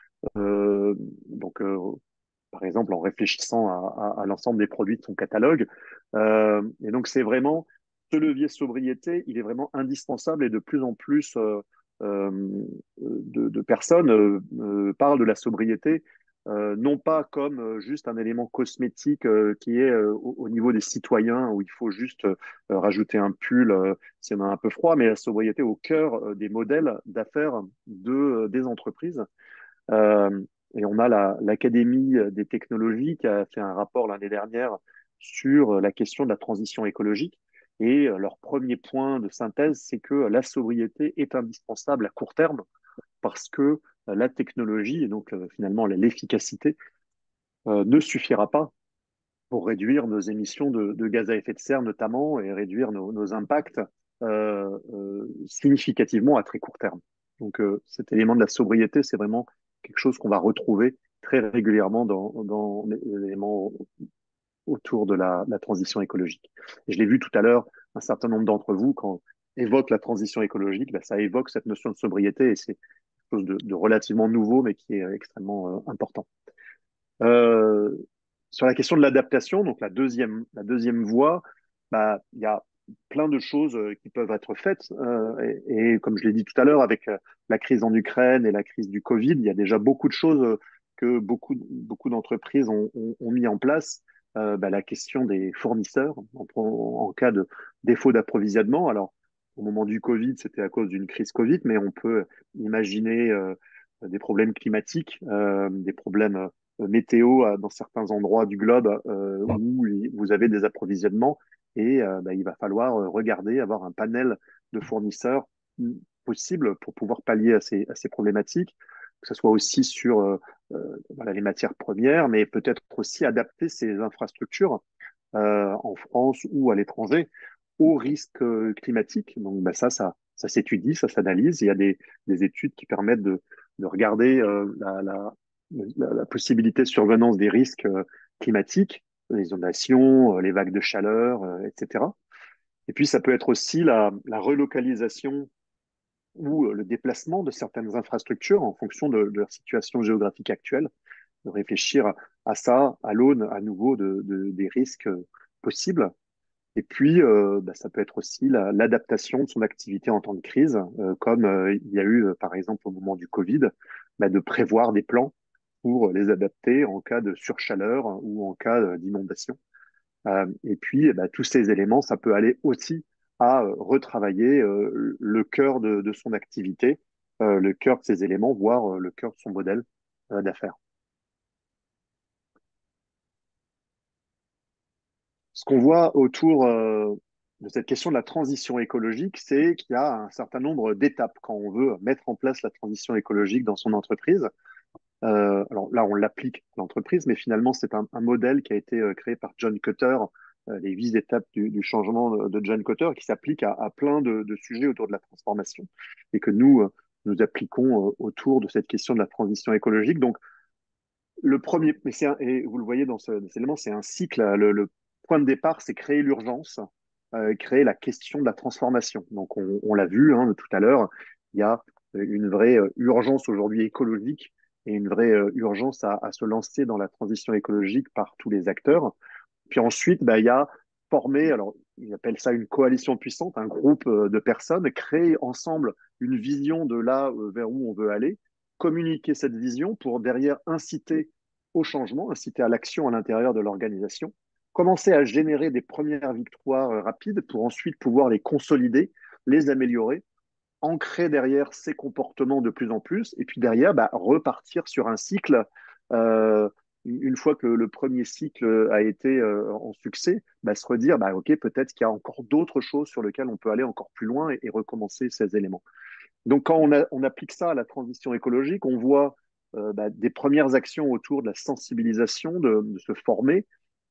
Euh, donc par exemple en réfléchissant à l'ensemble des produits de son catalogue. Et donc, c'est vraiment ce levier sobriété, il est vraiment indispensable et de plus en plus euh, de personnes parlent de la sobriété, non pas comme juste un élément cosmétique qui est au niveau des citoyens où il faut juste rajouter un pull si on a un peu froid, mais la sobriété au cœur des modèles d'affaires des entreprises. Euh, et on a l'Académie des technologies qui a fait un rapport l'année dernière sur la question de la transition écologique. Et leur premier point de synthèse, c'est que la sobriété est indispensable à court terme parce que la technologie et donc finalement l'efficacité ne suffira pas pour réduire nos émissions de gaz à effet de serre notamment et réduire nos impacts significativement à très court terme. Donc cet élément de la sobriété, c'est vraiment quelque chose qu'on va retrouver très régulièrement dans les éléments autour de la transition écologique. Et je l'ai vu tout à l'heure, un certain nombre d'entre vous, quand évoque la transition écologique, ben, ça évoque cette notion de sobriété et c'est quelque chose de relativement nouveau, mais qui est extrêmement important. Euh, sur la question de l'adaptation, donc la deuxième voie, bah, il y a plein de choses qui peuvent être faites. Et comme je l'ai dit tout à l'heure, avec la crise en Ukraine et la crise du Covid, il y a déjà beaucoup de choses que beaucoup d'entreprises ont mis en place. Bah, la question des fournisseurs en cas de défaut d'approvisionnement. Alors, au moment du Covid, c'était à cause d'une crise Covid, mais on peut imaginer des problèmes climatiques, des problèmes météo dans certains endroits du globe où vous avez des approvisionnements et bah, il va falloir regarder, avoir un panel de fournisseurs possibles pour pouvoir pallier à ces problématiques, que ce soit aussi sur voilà, les matières premières, mais peut-être aussi adapter ces infrastructures en France ou à l'étranger aux risques climatiques. Donc bah, ça s'étudie, ça s'analyse. Il y a des études qui permettent de regarder la possibilité de survenance des risques climatiques, les inondations, les vagues de chaleur, etc. Et puis ça peut être aussi la relocalisation ou le déplacement de certaines infrastructures en fonction de leur situation géographique actuelle, de réfléchir à ça à l'aune à nouveau des risques possibles. Et puis, bah, ça peut être aussi l'adaptation de son activité en temps de crise, comme il y a eu, par exemple, au moment du Covid, bah, de prévoir des plans pour les adapter en cas de surchaleur ou en cas d'inondation. Et puis, bah, tous ces éléments, ça peut aller aussi à retravailler le cœur de son activité, le cœur de ces éléments, voire le cœur de son modèle d'affaires. Ce qu'on voit autour de cette question de la transition écologique, c'est qu'il y a un certain nombre d'étapes quand on veut mettre en place la transition écologique dans son entreprise. Alors là, on l'applique à l'entreprise, mais finalement, c'est un modèle qui a été créé par John Kotter, les 8 étapes du changement de John Kotter, qui s'applique à plein de sujets autour de la transformation et que nous appliquons autour de cette question de la transition écologique. Donc, le premier, et vous le voyez dans cet élément, c'est un cycle. Le point de départ, c'est créer l'urgence, créer la question de la transformation. Donc, on l'a vu hein, tout à l'heure, il y a une vraie urgence aujourd'hui écologique et une vraie urgence à se lancer dans la transition écologique par tous les acteurs. Puis ensuite, bah, il y a former, alors ils appellent ça une coalition puissante, un groupe de personnes, créer ensemble une vision de là vers où on veut aller, communiquer cette vision pour derrière inciter au changement, inciter à l'action à l'intérieur de l'organisation, commencer à générer des premières victoires rapides pour ensuite pouvoir les consolider, les améliorer, ancrer derrière ces comportements de plus en plus, et puis derrière, bah, repartir sur un cycle. euh, une fois que le premier cycle a été en succès, bah, se redire, bah, OK, peut-être qu'il y a encore d'autres choses sur lesquelles on peut aller encore plus loin et recommencer ces éléments. Donc, quand on applique ça à la transition écologique, on voit bah, des premières actions autour de la sensibilisation, de se former,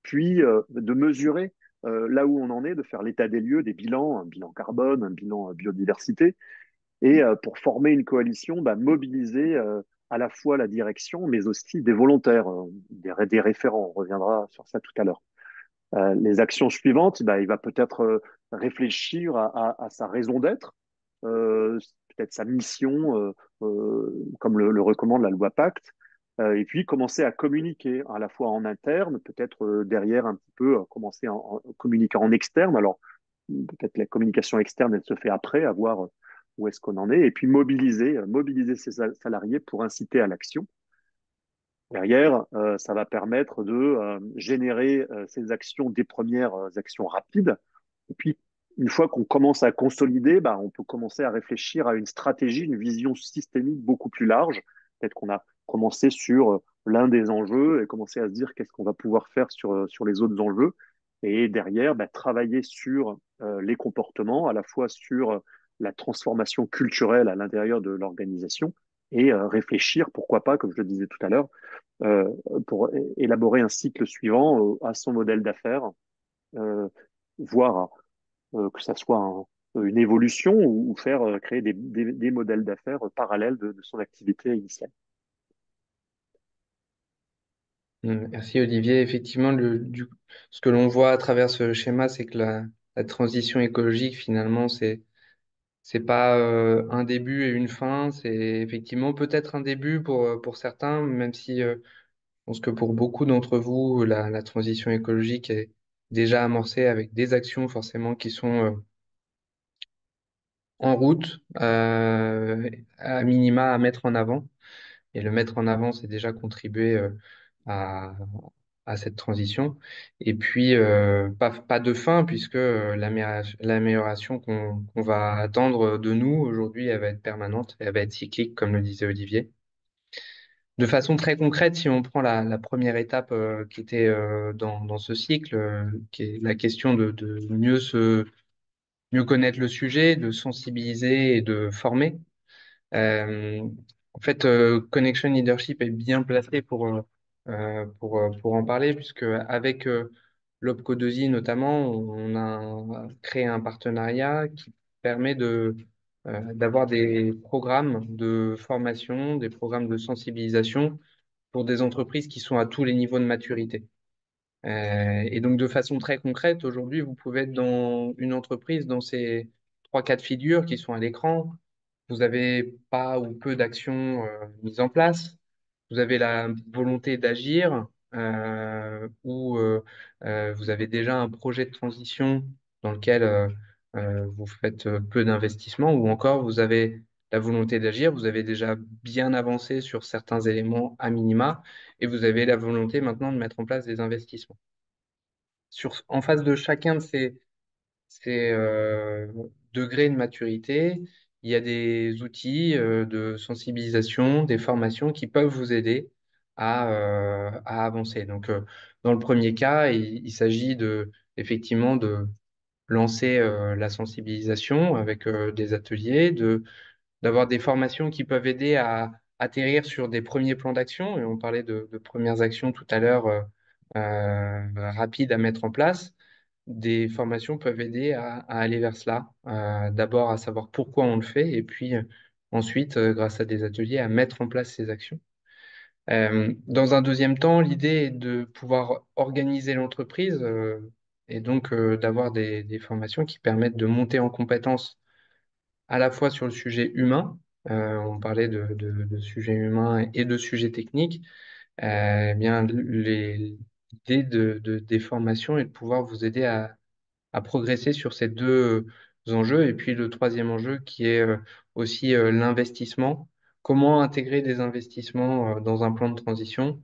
puis de mesurer là où on en est, de faire l'état des lieux, des bilans, un bilan carbone, un bilan biodiversité, et pour former une coalition, bah, mobiliser à la fois la direction, mais aussi des volontaires, des référents. On reviendra sur ça tout à l'heure. Les actions suivantes, bah, il va peut-être réfléchir à sa raison d'être, peut-être sa mission, comme le recommande la loi Pacte, et puis commencer à communiquer à la fois en interne, peut-être derrière un petit peu commencer à communiquer en externe. Alors, peut-être la communication externe, elle se fait après, à voir où est-ce qu'on en est, et puis mobiliser ses salariés pour inciter à l'action. Derrière, ça va permettre de générer ces actions, des premières actions rapides. Et puis, une fois qu'on commence à consolider, bah, on peut commencer à réfléchir à une stratégie, une vision systémique beaucoup plus large. Peut-être qu'on a commencé sur l'un des enjeux et commencé à se dire qu'est-ce qu'on va pouvoir faire sur les autres enjeux. Et derrière, bah, travailler sur les comportements, à la fois sur la transformation culturelle à l'intérieur de l'organisation et réfléchir, pourquoi pas, comme je le disais tout à l'heure, euh, pour élaborer un cycle suivant à son modèle d'affaires, euh, voire que ça soit une évolution ou faire créer des modèles d'affaires parallèles de son activité initiale. Merci Olivier. Effectivement, ce que l'on voit à travers ce schéma, c'est que la transition écologique, finalement, c'est pas un début et une fin. C'est effectivement peut-être un début pour certains, même si je pense que pour beaucoup d'entre vous, la transition écologique est déjà amorcée avec des actions forcément qui sont en route, à minima à mettre en avant. Et le mettre en avant, c'est déjà contribuer à, à cette transition. Et puis, pas de fin, puisque l'amélioration qu'on va attendre de nous aujourd'hui, elle va être permanente, elle va être cyclique, comme le disait Olivier. De façon très concrète, si on prend la première étape qui était dans ce cycle, qui est la question de mieux connaître le sujet, de sensibiliser et de former. Euh, En fait, Connection Leadership est bien placé pour en parler, puisque avec l'Opco 2I notamment, on a créé un partenariat qui permet d'avoir des programmes de formation, des programmes de sensibilisation pour des entreprises qui sont à tous les niveaux de maturité. Et donc, de façon très concrète, aujourd'hui, vous pouvez être dans une entreprise dans ces trois cas de figure qui sont à l'écran. Vous avez pas ou peu d'actions mises en place. Vous avez la volonté d'agir ou vous avez déjà un projet de transition dans lequel vous faites peu d'investissement ou encore vous avez la volonté d'agir, vous avez déjà bien avancé sur certains éléments à minima et vous avez la volonté maintenant de mettre en place des investissements. En face de chacun de ces degrés de maturité, il y a des outils de sensibilisation, des formations qui peuvent vous aider à avancer. Donc, dans le premier cas, il s'agit effectivement de lancer la sensibilisation avec des ateliers, d'avoir des formations qui peuvent aider à atterrir sur des premiers plans d'action. Et on parlait de premières actions tout à l'heure rapides à mettre en place. Des formations peuvent aider à aller vers cela. D'abord à savoir pourquoi on le fait et puis ensuite, grâce à des ateliers, à mettre en place ces actions. Dans un deuxième temps, l'idée est de pouvoir organiser l'entreprise et donc d'avoir des formations qui permettent de monter en compétences à la fois sur le sujet humain, on parlait de sujets humains et de sujets techniques, eh bien, l'idée des formations est de pouvoir vous aider à progresser sur ces deux enjeux. Et puis le troisième enjeu qui est aussi l'investissement. Comment intégrer des investissements dans un plan de transition?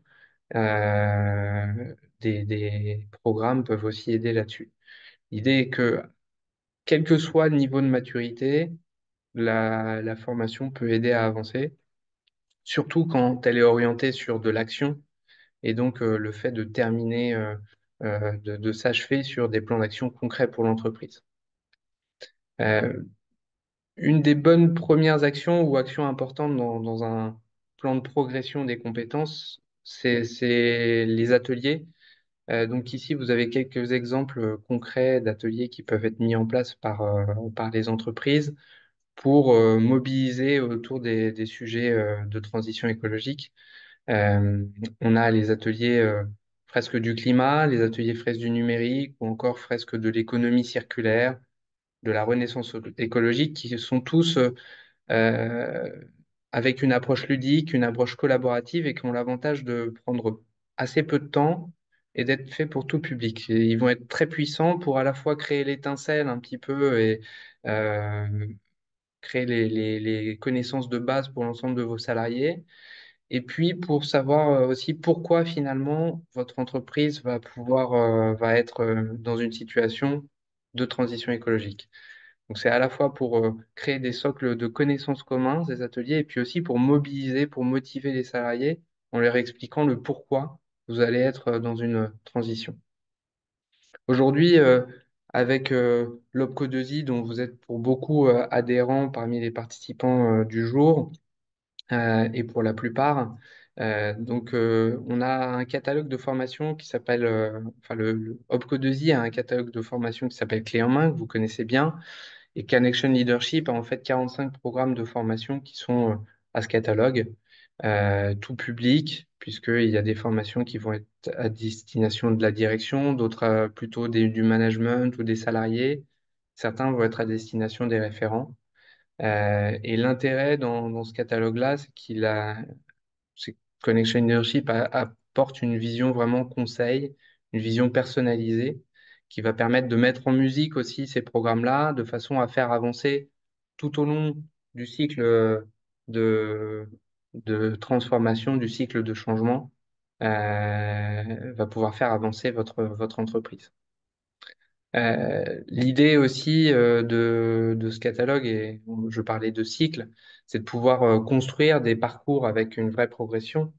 Des programmes peuvent aussi aider là-dessus. L'idée est que, quel que soit le niveau de maturité, la formation peut aider à avancer, surtout quand elle est orientée sur de l'action et donc le fait de terminer, de s'achever sur des plans d'action concrets pour l'entreprise. Euh, une des bonnes premières actions ou actions importantes dans un plan de progression des compétences, c'est les ateliers. Donc ici, vous avez quelques exemples concrets d'ateliers qui peuvent être mis en place par les entreprises pour mobiliser autour des sujets de transition écologique. Euh, on a les ateliers fresques du climat, les ateliers fresques du numérique ou encore fresques de l'économie circulaire, de la renaissance écologique, qui sont tous euh, avec une approche ludique, une approche collaborative et qui ont l'avantage de prendre assez peu de temps et d'être faits pour tout public. Et ils vont être très puissants pour à la fois créer l'étincelle un petit peu et euh, créer les connaissances de base pour l'ensemble de vos salariés. Et puis pour savoir aussi pourquoi finalement votre entreprise va être dans une situation de transition écologique. Donc c'est à la fois pour créer des socles de connaissances communs, ces ateliers, et puis aussi pour mobiliser, pour motiver les salariés en leur expliquant le pourquoi vous allez être dans une transition. Aujourd'hui, avec l'OPCO2I, dont vous êtes pour beaucoup adhérents parmi les participants du jour, et pour la plupart, on a un catalogue de formation qui s'appelle, enfin le OPCO2I a un catalogue de formation qui s'appelle Clé en main, que vous connaissez bien, et Connection Leadership a en fait 45 programmes de formation qui sont à ce catalogue, tout public, puisqu'il y a des formations qui vont être à destination de la direction, d'autres plutôt du management ou des salariés. Certains vont être à destination des référents. Et l'intérêt dans ce catalogue-là, c'est que Connection Leadership apporte une vision vraiment conseil, une vision personnalisée qui va permettre de mettre en musique aussi ces programmes-là de façon à faire avancer tout au long du cycle de, de transformation, du cycle de changement, va pouvoir faire avancer votre entreprise. L'idée aussi de ce catalogue, et je parlais de cycle, c'est de pouvoir construire des parcours avec une vraie progression.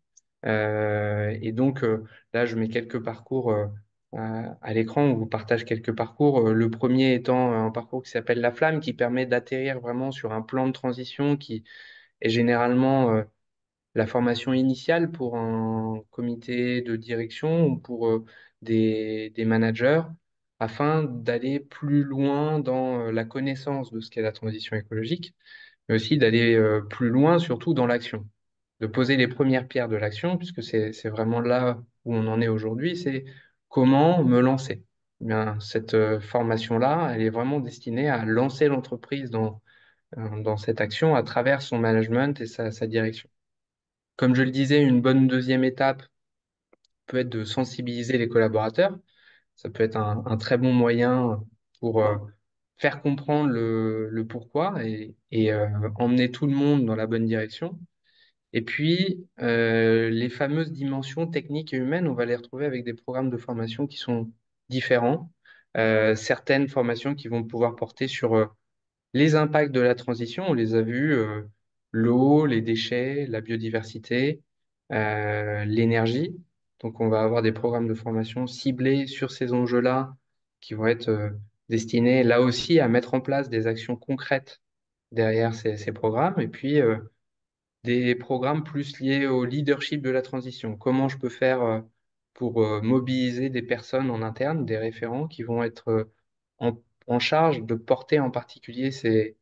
Là, je mets quelques parcours à l'écran, on vous partage quelques parcours. Le premier étant un parcours qui s'appelle La Flamme, qui permet d'atterrir vraiment sur un plan de transition qui est généralement la formation initiale pour un comité de direction ou pour des managers afin d'aller plus loin dans la connaissance de ce qu'est la transition écologique, mais aussi d'aller plus loin surtout dans l'action, de poser les premières pierres de l'action, puisque c'est vraiment là où on en est aujourd'hui, c'est comment me lancer. Eh bien, cette formation-là, elle est vraiment destinée à lancer l'entreprise dans cette action à travers son management et sa direction. Comme je le disais, une bonne deuxième étape peut être de sensibiliser les collaborateurs. Ça peut être un très bon moyen pour faire comprendre le pourquoi et emmener tout le monde dans la bonne direction. Et puis, les fameuses dimensions techniques et humaines, on va les retrouver avec des programmes de formation qui sont différents. Certaines formations qui vont pouvoir porter sur les impacts de la transition, on les a vus, l'eau, les déchets, la biodiversité, l'énergie. Donc, on va avoir des programmes de formation ciblés sur ces enjeux-là qui vont être destinés là aussi à mettre en place des actions concrètes derrière ces programmes. Et puis, des programmes plus liés au leadership de la transition. Comment je peux faire pour mobiliser des personnes en interne, des référents qui vont être en charge de porter en particulier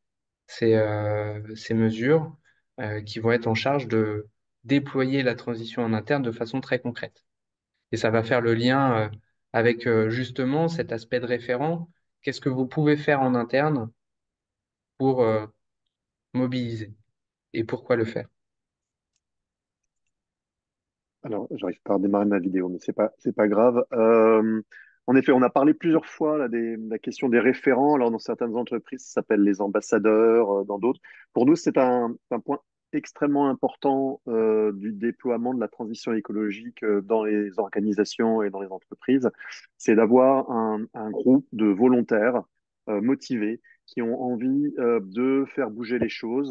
ces mesures, qui vont être en charge de déployer la transition en interne de façon très concrète. Et ça va faire le lien avec justement cet aspect de référent. Qu'est-ce que vous pouvez faire en interne pour mobiliser et pourquoi le faire? Alors, j'arrive pas à redémarrer ma vidéo, mais c'est pas grave. En effet, on a parlé plusieurs fois là, de la question des référents. Alors, dans certaines entreprises, ça s'appelle les ambassadeurs, dans d'autres. Pour nous, c'est un point extrêmement important du déploiement de la transition écologique dans les organisations et dans les entreprises. C'est d'avoir un groupe de volontaires motivés qui ont envie de faire bouger les choses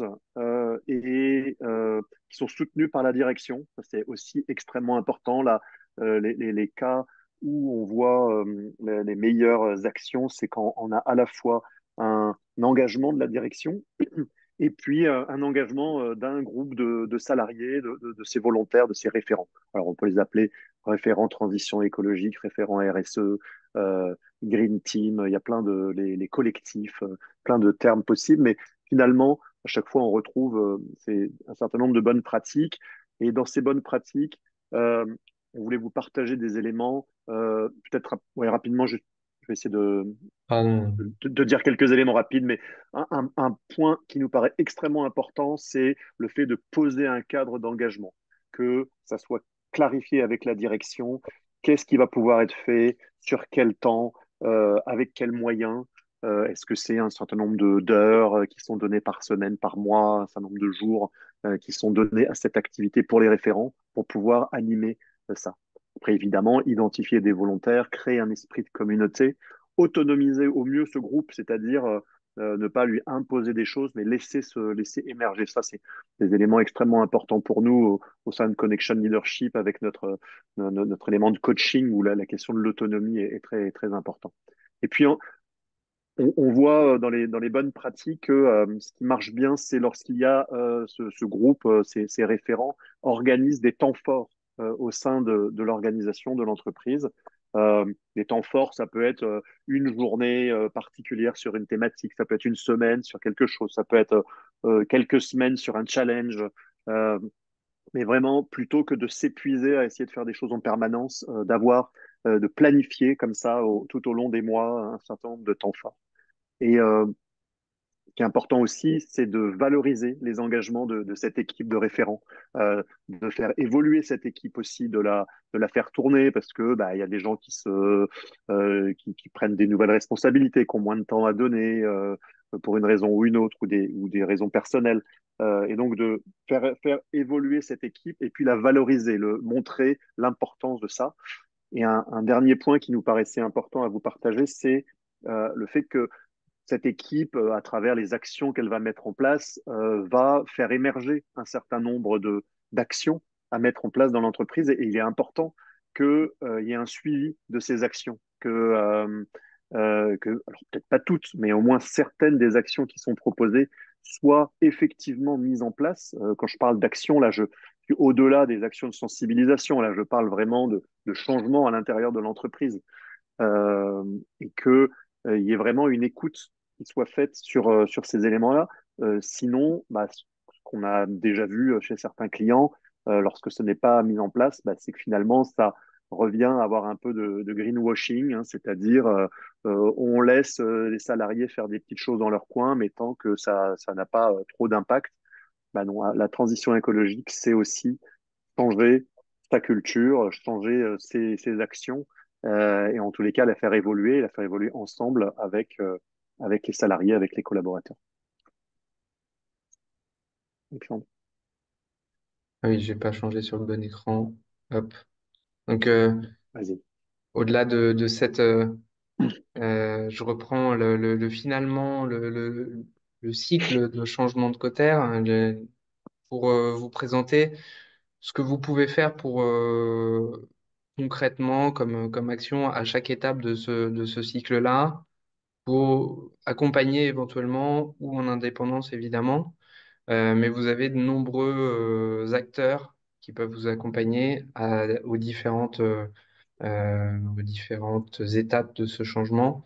qui sont soutenus par la direction. Ça, c'est aussi extrêmement important. Là, les cas où on voit les meilleures actions, c'est quand on a à la fois un engagement de la direction et puis un engagement d'un groupe de salariés, de ces volontaires, de ces référents. Alors on peut les appeler référents transition écologique, référents RSE, Green Team, il y a plein les collectifs, plein de termes possibles, mais finalement, à chaque fois, on retrouve un certain nombre de bonnes pratiques, et dans ces bonnes pratiques, euh, on voulait vous partager des éléments, peut-être ouais, rapidement, je vais essayer Pardon. de dire quelques éléments rapides, mais un point qui nous paraît extrêmement important, c'est le fait de poser un cadre d'engagement, que ça soit clarifié avec la direction, qu'est-ce qui va pouvoir être fait, sur quel temps, avec quels moyens. Est-ce que c'est un certain nombre d'heures qui sont données par semaine, par mois, un certain nombre de jours qui sont donnés à cette activité pour les référents pour pouvoir animer ça. Après, évidemment, identifier des volontaires, créer un esprit de communauté, autonomiser au mieux ce groupe, c'est-à-dire ne pas lui imposer des choses, mais laisser émerger. Ça, c'est des éléments extrêmement importants pour nous au sein de Connection Leadership avec notre élément de coaching où la question de l'autonomie est très, très importante. Et puis, on voit dans les bonnes pratiques que ce qui marche bien, c'est lorsqu'il y a ce groupe, ces référents, organisent des temps forts au sein de l'organisation de l'entreprise. Les temps forts, ça peut être une journée particulière sur une thématique, ça peut être une semaine sur quelque chose, ça peut être quelques semaines sur un challenge. Euh, mais vraiment, plutôt que de s'épuiser à essayer de faire des choses en permanence, de planifier comme ça tout au long des mois un certain nombre de temps forts. Et ce qui est important aussi, c'est de valoriser les engagements de cette équipe de référents, de faire évoluer cette équipe aussi, de la faire tourner, parce que bah, il y a des gens qui prennent des nouvelles responsabilités, qui ont moins de temps à donner pour une raison ou une autre, ou des raisons personnelles. Et donc de faire évoluer cette équipe et puis la valoriser, montrer l'importance de ça. Et un dernier point qui nous paraissait important à vous partager, c'est le fait que cette équipe, à travers les actions qu'elle va mettre en place, va faire émerger un certain nombre d'actions à mettre en place dans l'entreprise. Et il est important qu'il y ait un suivi de ces actions, alors peut-être pas toutes, mais au moins certaines des actions qui sont proposées soient effectivement mises en place. Quand je parle d'actions, là, je suis au-delà des actions de sensibilisation. Là, je parle vraiment de changement à l'intérieur de l'entreprise et que il y ait vraiment une écoute qui soit faite sur ces éléments-là. Sinon, bah, ce qu'on a déjà vu chez certains clients, lorsque ce n'est pas mis en place, bah, c'est que finalement, ça revient à avoir un peu de greenwashing, hein, c'est-à-dire on laisse les salariés faire des petites choses dans leur coin, mais tant que ça n'a pas trop d'impact, bah non, la transition écologique, c'est aussi changer sa culture, changer ses actions, et en tous les cas la faire évoluer ensemble avec les salariés, avec les collaborateurs. Alexandre, Ah oui, j'ai pas changé sur le bon écran. Hop. Donc, vas-y. au-delà de cette, je reprends finalement le cycle de changement de cotère pour vous présenter ce que vous pouvez faire pour concrètement comme action à chaque étape de ce cycle-là, pour accompagner éventuellement ou en indépendance évidemment. Mais vous avez de nombreux acteurs qui peuvent vous accompagner aux différentes étapes de ce changement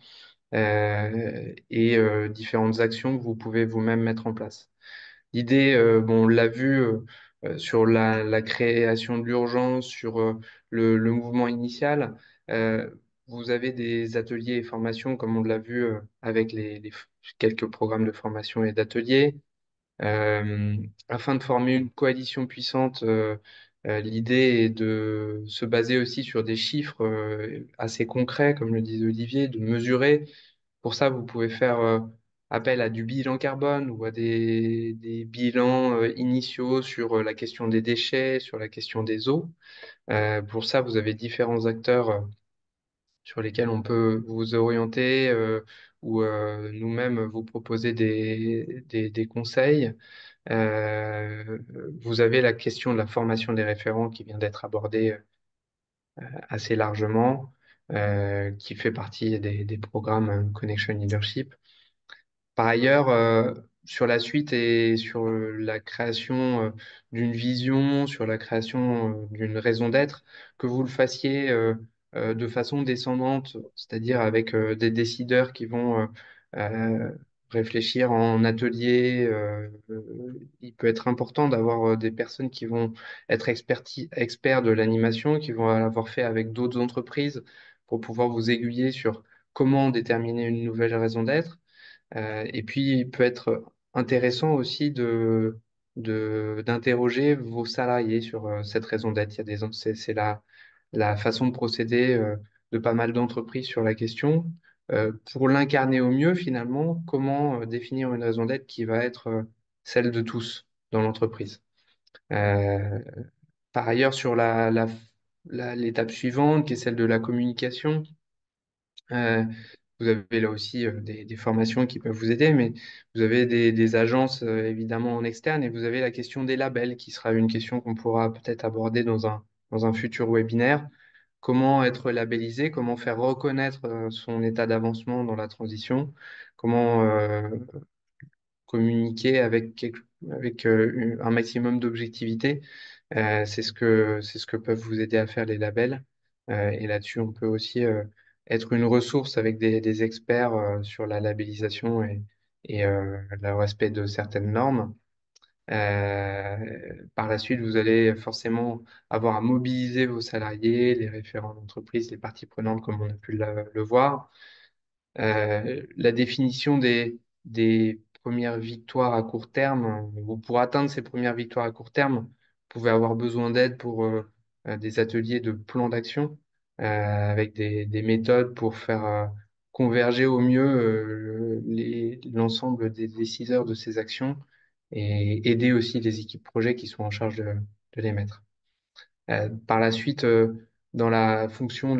et différentes actions que vous pouvez vous-même mettre en place. L'idée, bon, on l'a vu sur la création de l'urgence, sur le mouvement initial. Euh, Vous avez des ateliers et formations, comme on l'a vu avec quelques programmes de formation et d'ateliers. Euh, Afin de former une coalition puissante, l'idée est de se baser aussi sur des chiffres assez concrets, comme le disait Olivier, de mesurer. Pour ça, vous pouvez faire appel à du bilan carbone ou à des bilans initiaux sur la question des déchets, sur la question des eaux. Pour ça, vous avez différents acteurs sur lesquels on peut vous orienter ou nous-mêmes vous proposer des conseils. Euh, Vous avez la question de la formation des référents qui vient d'être abordée assez largement, qui fait partie des programmes Connection Leadership. Par ailleurs, sur la suite et sur la création d'une vision, sur la création d'une raison d'être, que vous le fassiez de façon descendante, c'est-à-dire avec des décideurs qui vont euh, réfléchir en atelier. Il peut être important d'avoir des personnes qui vont être experts de l'animation, qui vont l'avoir fait avec d'autres entreprises pour pouvoir vous aiguiller sur comment déterminer une nouvelle raison d'être. Et puis, il peut être intéressant aussi d'interroger vos salariés sur cette raison d'être. Il y a c'est la façon de procéder de pas mal d'entreprises sur la question. Pour l'incarner au mieux, finalement, comment définir une raison d'être qui va être celle de tous dans l'entreprise. Euh, Par ailleurs, sur l'étape suivante, qui est celle de la communication, euh, vous avez là aussi des formations qui peuvent vous aider, mais vous avez des agences évidemment en externe et vous avez la question des labels qui sera une question qu'on pourra peut-être aborder dans un futur webinaire. Comment être labellisé, comment faire reconnaître son état d'avancement dans la transition, comment communiquer avec un maximum d'objectivité. C'est ce que peuvent vous aider à faire les labels. Et là-dessus, on peut aussi être une ressource avec des experts sur la labellisation et le respect de certaines normes. Par la suite, vous allez forcément avoir à mobiliser vos salariés, les référents d'entreprise, les parties prenantes, comme on a pu le voir. La définition des premières victoires à court terme, ou pour atteindre ces premières victoires à court terme, vous pouvez avoir besoin d'aide pour des ateliers de plan d'action avec des méthodes pour faire converger au mieux l'ensemble des décideurs de ces actions et aider aussi les équipes projets qui sont en charge de les mettre. Par la suite, dans la fonction de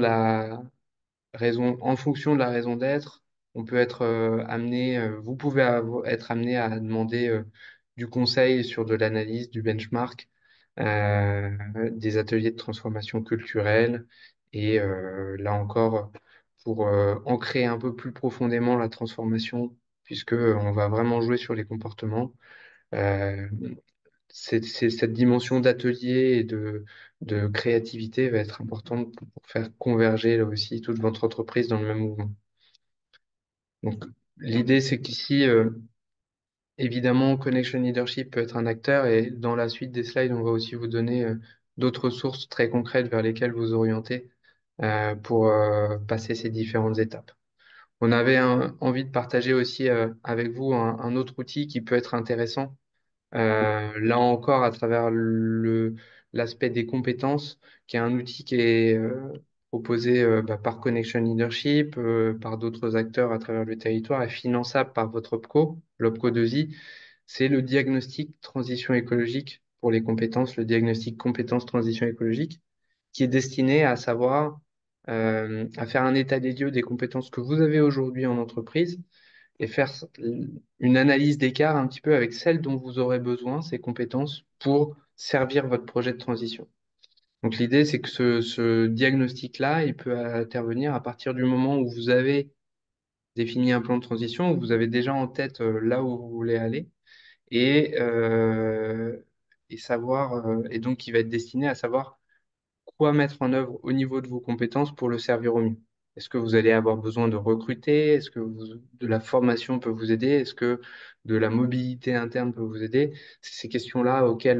en fonction de la raison d'être, on peut être amené, vous pouvez être amené à demander du conseil sur de l'analyse, du benchmark, des ateliers de transformation culturelle et là encore pour ancrer un peu plus profondément la transformation puisque on va vraiment jouer sur les comportements. Euh, c'est cette dimension d'atelier et de créativité va être importante pour faire converger là aussi toute votre entreprise dans le même mouvement. Donc, l'idée, c'est qu'ici, évidemment, Connection Leadership peut être un acteur et dans la suite des slides, on va aussi vous donner d'autres sources très concrètes vers lesquelles vous orienter pour passer ces différentes étapes. On avait envie de partager aussi avec vous un autre outil qui peut être intéressant là encore, à travers l'aspect des compétences, qui est un outil qui est proposé par Connection Leadership, par d'autres acteurs à travers le territoire et finançable par votre OPCO, l'OPCO 2I, c'est le diagnostic transition écologique pour les compétences, le diagnostic compétences transition écologique, qui est destiné à savoir, à faire un état des lieux des compétences que vous avez aujourd'hui en entreprise et faire une analyse d'écart un petit peu avec celles dont vous aurez besoin, ces compétences, pour servir votre projet de transition. Donc l'idée, c'est que ce diagnostic-là, il peut intervenir à partir du moment où vous avez défini un plan de transition, où vous avez déjà en tête là où vous voulez aller, et, euh, et savoir, et donc qui va être destiné à savoir quoi mettre en œuvre au niveau de vos compétences pour le servir au mieux. Est-ce que vous allez avoir besoin de recruter? Est-ce que de la formation peut vous aider? Est-ce que de la mobilité interne peut vous aider? C'est ces questions-là auxquelles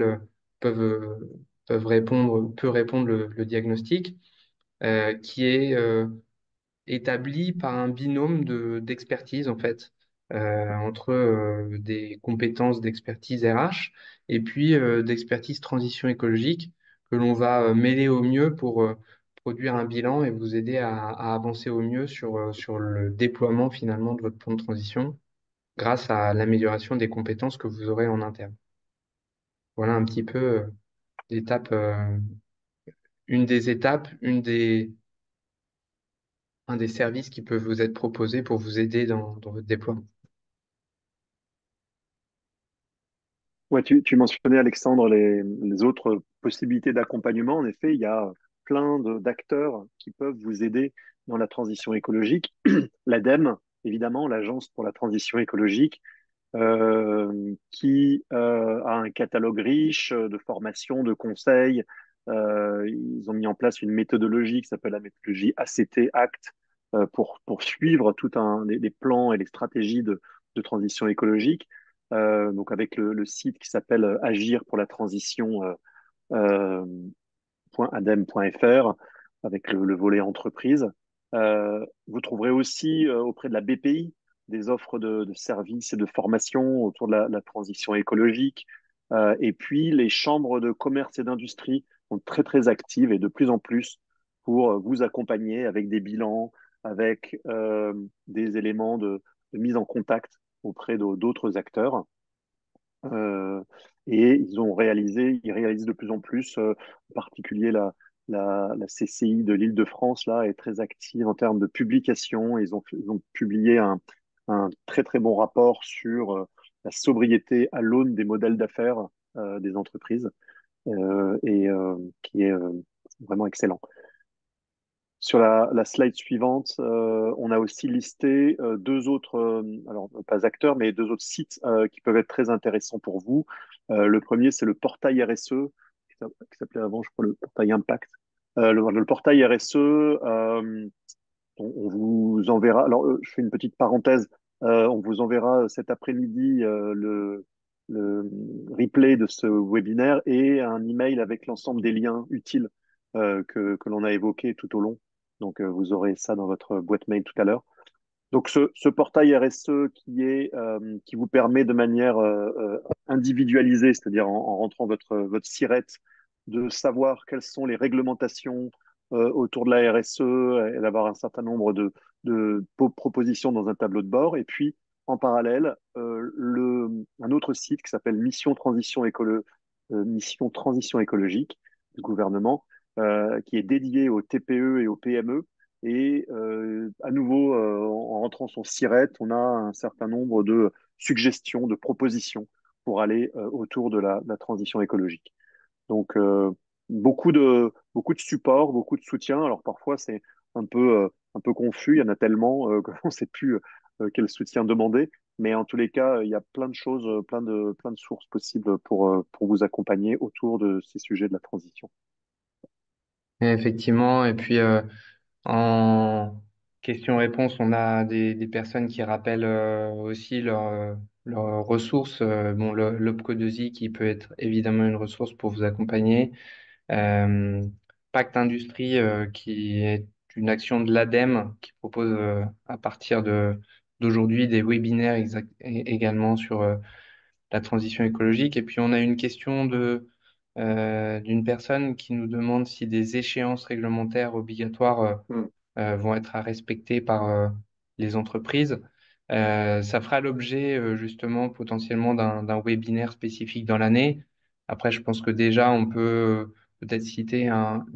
peut répondre le diagnostic, qui est établi par un binôme d'expertise, en fait, entre des compétences d'expertise RH et puis d'expertise transition écologique que l'on va mêler au mieux pour produire un bilan et vous aider à avancer au mieux sur le déploiement finalement de votre plan de transition grâce à l'amélioration des compétences que vous aurez en interne. Voilà un petit peu l'étape, une des étapes, un des services qui peuvent vous être proposés pour vous aider dans votre déploiement. Ouais, tu mentionnais, Alexandre, les autres possibilités d'accompagnement. En effet, il y a plein d'acteurs qui peuvent vous aider dans la transition écologique. L'ADEME, évidemment, l'Agence pour la transition écologique, qui a un catalogue riche de formations, de conseils. Ils ont mis en place une méthodologie qui s'appelle la méthodologie ACT, ACT, pour suivre tout les plans et les stratégies de transition écologique. Donc avec le site qui s'appelle Agir pour la transition euh, .adem.fr avec le volet entreprise. Vous trouverez aussi auprès de la BPI des offres de services et de formation autour de la transition écologique. Et puis, les chambres de commerce et d'industrie sont très, très actives et de plus en plus pour vous accompagner avec des bilans, avec des éléments de mise en contact auprès d'autres acteurs. Euh, et ils réalisent de plus en plus, en particulier la CCI de l'Île-de-France là est très active en termes de publication. Ils ont publié un très très bon rapport sur la sobriété à l'aune des modèles d'affaires des entreprises qui est vraiment excellent. Sur la slide suivante, on a aussi listé deux autres, alors pas acteurs, mais deux autres sites qui peuvent être très intéressants pour vous. Le premier, c'est le portail RSE, qui s'appelait avant, je crois, le portail Impact. Le portail RSE, on vous enverra, alors je fais une petite parenthèse, on vous enverra cet après-midi le replay de ce webinaire et un email avec l'ensemble des liens utiles que l'on a évoqués tout au long. Donc vous aurez ça dans votre boîte mail tout à l'heure. Donc ce portail RSE qui vous permet de manière individualisée, c'est-à-dire en rentrant votre SIRET, de savoir quelles sont les réglementations autour de la RSE et d'avoir un certain nombre de propositions dans un tableau de bord. Et puis en parallèle, un autre site qui s'appelle Mission Transition écologique du gouvernement, qui est dédié aux TPE et aux PME et à nouveau, en rentrant son SIRET, on a un certain nombre de suggestions, de propositions pour aller autour de la transition écologique. Donc, beaucoup de support, beaucoup de soutien. Alors parfois, c'est un peu confus, il y en a tellement qu'on ne sait plus quel soutien demander. Mais en tous les cas, il y a plein de choses, plein de sources possibles pour vous accompagner autour de ces sujets de la transition. Et effectivement, et puis en question-réponse, on a des personnes qui rappellent aussi leurs ressources. Bon, l'OPCO2I qui peut être évidemment une ressource pour vous accompagner. Euh, Pacte Industrie qui est une action de l'ADEME qui propose à partir d'aujourd'hui des webinaires également sur la transition écologique. Et puis on a une question d'une personne qui nous demande si des échéances réglementaires obligatoires Mm. vont être à respecter par les entreprises. Ça fera l'objet justement potentiellement d'un webinaire spécifique dans l'année. Après, je pense que déjà, on peut peut-être citer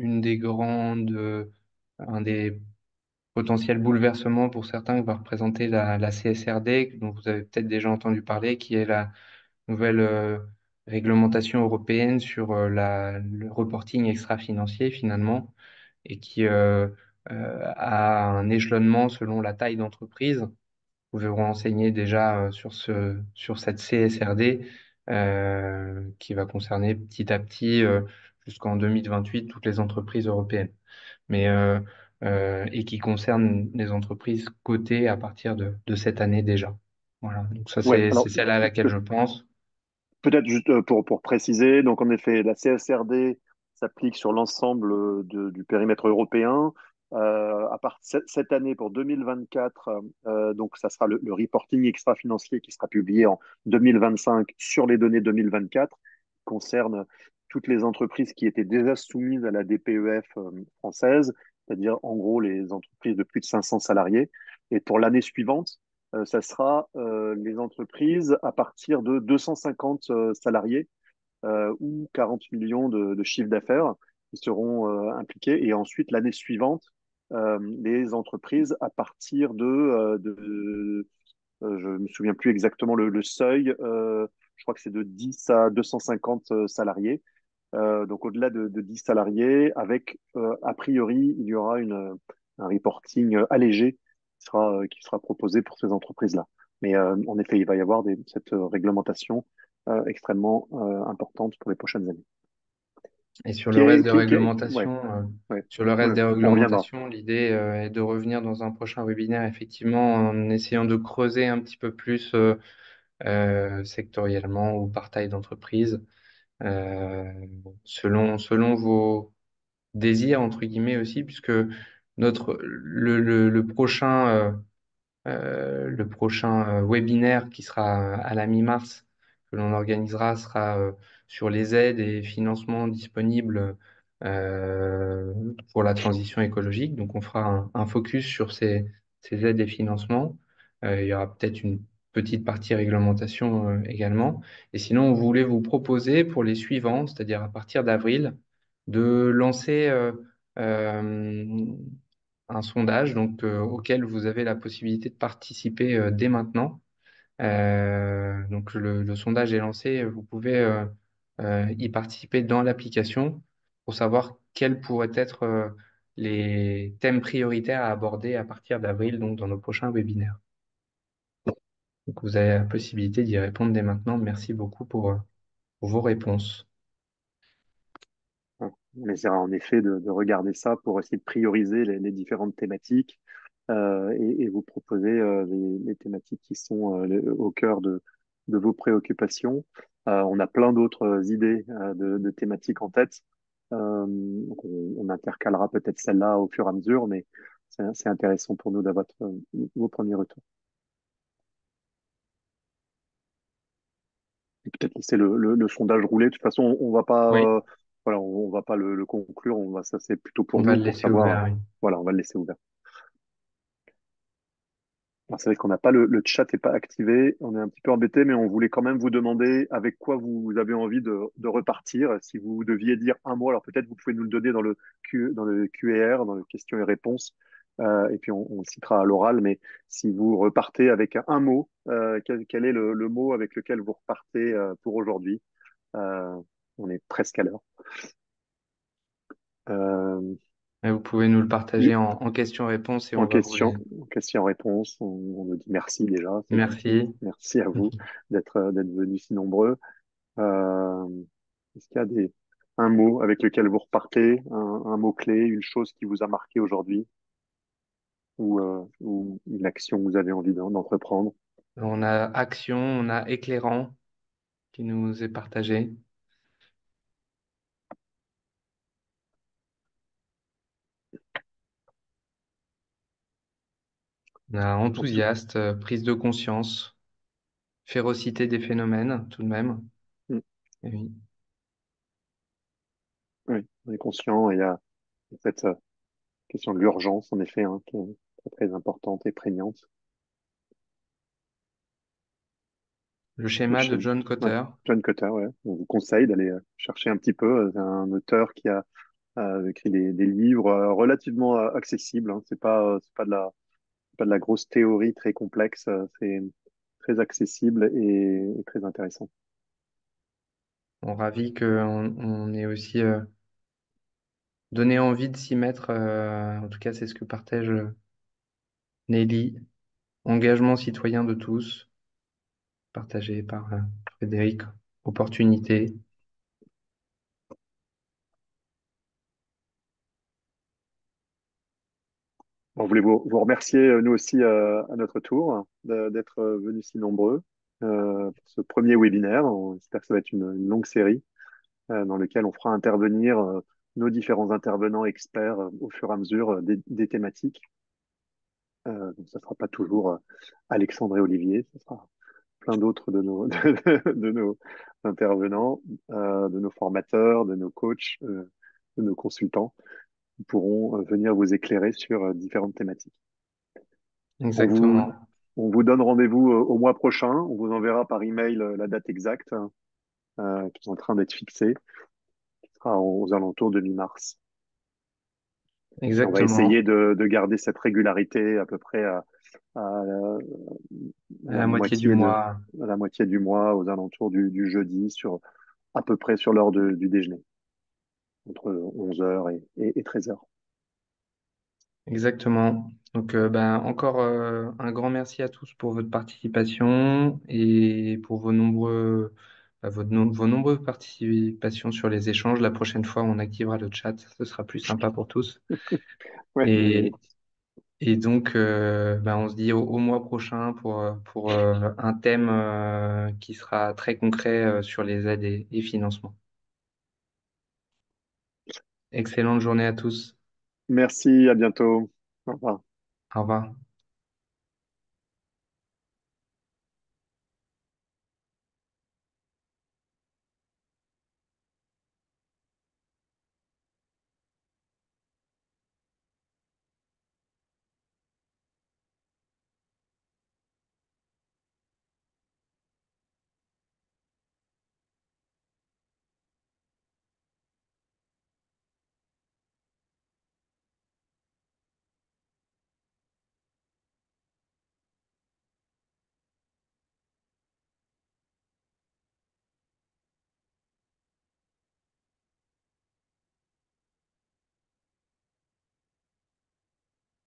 un des potentiels bouleversements pour certains que va représenter la CSRD, dont vous avez peut-être déjà entendu parler, qui est la nouvelle réglementation européenne sur le reporting extra-financier finalement et qui a un échelonnement selon la taille d'entreprise. Vous pouvez vous renseigner déjà sur cette CSRD qui va concerner petit à petit jusqu'en 2028 toutes les entreprises européennes, mais et qui concerne les entreprises cotées à partir de cette année déjà. Voilà, donc ça Ouais, c'est alors celle à laquelle je pense. peut-être juste pour préciser, donc en effet, la CSRD s'applique sur l'ensemble du périmètre européen. À part cette année, pour 2024, donc ça sera le reporting extra-financier qui sera publié en 2025 sur les données 2024, qui concerne toutes les entreprises qui étaient déjà soumises à la DPEF française, c'est-à-dire en gros les entreprises de plus de 500 salariés. Et pour l'année suivante, ça sera les entreprises à partir de 250 salariés ou 40 millions de chiffre d'affaires qui seront impliqués. Et ensuite, l'année suivante, les entreprises à partir je ne me souviens plus exactement le seuil, je crois que c'est de 10 à 250 salariés. Donc au-delà de 10 salariés, avec a priori, il y aura un reporting allégé qui sera proposé pour ces entreprises-là. Mais en effet, il va y avoir cette réglementation extrêmement importante pour les prochaines années. Et sur le reste des Ouais, réglementations, ouais, sur le reste ouais, des on reviendra. réglementations, l'idée est de revenir dans un prochain webinaire, effectivement, en essayant de creuser un petit peu plus sectoriellement ou par taille d'entreprise, euh, selon vos désirs, entre guillemets aussi, puisque le prochain webinaire qui sera à la mi-mars, que l'on organisera, sera sur les aides et financements disponibles euh, pour la transition écologique. Donc, on fera un focus sur ces aides et financements. Il y aura peut-être une petite partie réglementation également. Et sinon, on voulait vous proposer pour les suivants, c'est-à-dire à partir d'avril, de lancer euh, un sondage auquel vous avez la possibilité de participer dès maintenant. Donc le sondage est lancé, vous pouvez y participer dans l'application pour savoir quels pourraient être les thèmes prioritaires à aborder à partir d'avril, donc dans nos prochains webinaires. Donc vous avez la possibilité d'y répondre dès maintenant. Merci beaucoup pour vos réponses. On essaiera en effet de regarder ça pour essayer de prioriser les différentes thématiques et vous proposer les thématiques qui sont au cœur de vos préoccupations. On a plein d'autres idées de thématiques en tête. Donc on intercalera peut-être celle-là au fur et à mesure, mais c'est intéressant pour nous d'avoir vos premiers retours. Et peut-être laisser le sondage rouler. De toute façon, on va pas, Oui, voilà, on va pas le conclure. Ça, c'est plutôt on pour va nous, le pour laisser savoir. ouvert, oui. Voilà, on va le laisser ouvert. Alors, c'est vrai qu'on n'a pas le chat n'est pas activé. On est un petit peu embêté, mais on voulait quand même vous demander avec quoi vous avez envie de repartir. Si vous deviez dire un mot, alors peut-être vous pouvez nous le donner dans le Q&R, dans les questions et réponses, et puis on le citera à l'oral. Mais si vous repartez avec un mot, quel est le mot avec lequel vous repartez pour aujourd'hui? Euh, on est presque à l'heure. Euh, Et vous pouvez nous le partager oui, en questions-réponses et on va vous les... en question-réponse, on nous dit merci déjà, c'est gentil. Merci. Merci à vous d'être venus si nombreux. Euh, est-ce qu'il y a un mot avec lequel vous repartez, un mot-clé, une chose qui vous a marqué aujourd'hui ou une action que vous avez envie d'entreprendre? On a action, on a éclairant qui nous est partagé. On a En tout, enthousiaste, prise de conscience, férocité des phénomènes, tout de même. mm, Et oui. oui, on est conscient, et il y a cette question de l'urgence, en effet, hein, qui est très importante et prégnante. Le Le schéma de schéma. John Ouais. Cotter. John Cotter, ouais. On vous conseille d'aller chercher un petit peu. C'est un auteur qui a écrit des livres relativement accessibles. Hein. C'est pas de la grosse théorie très complexe. C'est très accessible et très intéressant. On ravit qu'on ait aussi donné envie de s'y mettre. En tout cas, c'est ce que partage Nelly. Engagement citoyen de tous, partagé par Frédéric. Opportunité. On voulait vous remercier, nous aussi, à notre tour, d'être venus si nombreux pour ce premier webinaire. On espère que ça va être une longue série dans laquelle on fera intervenir nos différents intervenants experts au fur et à mesure des thématiques. Donc, ça ne sera pas toujours Alexandre et Olivier, ce sera plein d'autres de nos intervenants, de nos formateurs, de nos coachs, de nos consultants qui pourront venir vous éclairer sur différentes thématiques. On vous, Exactement. on vous donne rendez-vous au mois prochain. On vous enverra par email la date exacte qui est en train d'être fixée, qui sera aux alentours de mi-mars. Et on va essayer Exactement. de garder cette régularité à peu près à À la moitié du mois. à la moitié du mois, aux alentours du jeudi, à peu près sur l'heure du déjeuner, entre 11 heures et 13 heures. Exactement. Donc, ben, encore un grand merci à tous pour votre participation et pour vos nombreuses participations sur les échanges. La prochaine fois, on activera le chat, ce sera plus sympa pour tous. Ouais, Et, et donc, ben, on se dit au mois prochain pour un thème qui sera très concret sur les aides et financements. Excellente journée à tous. merci, à bientôt. Au revoir. Au revoir.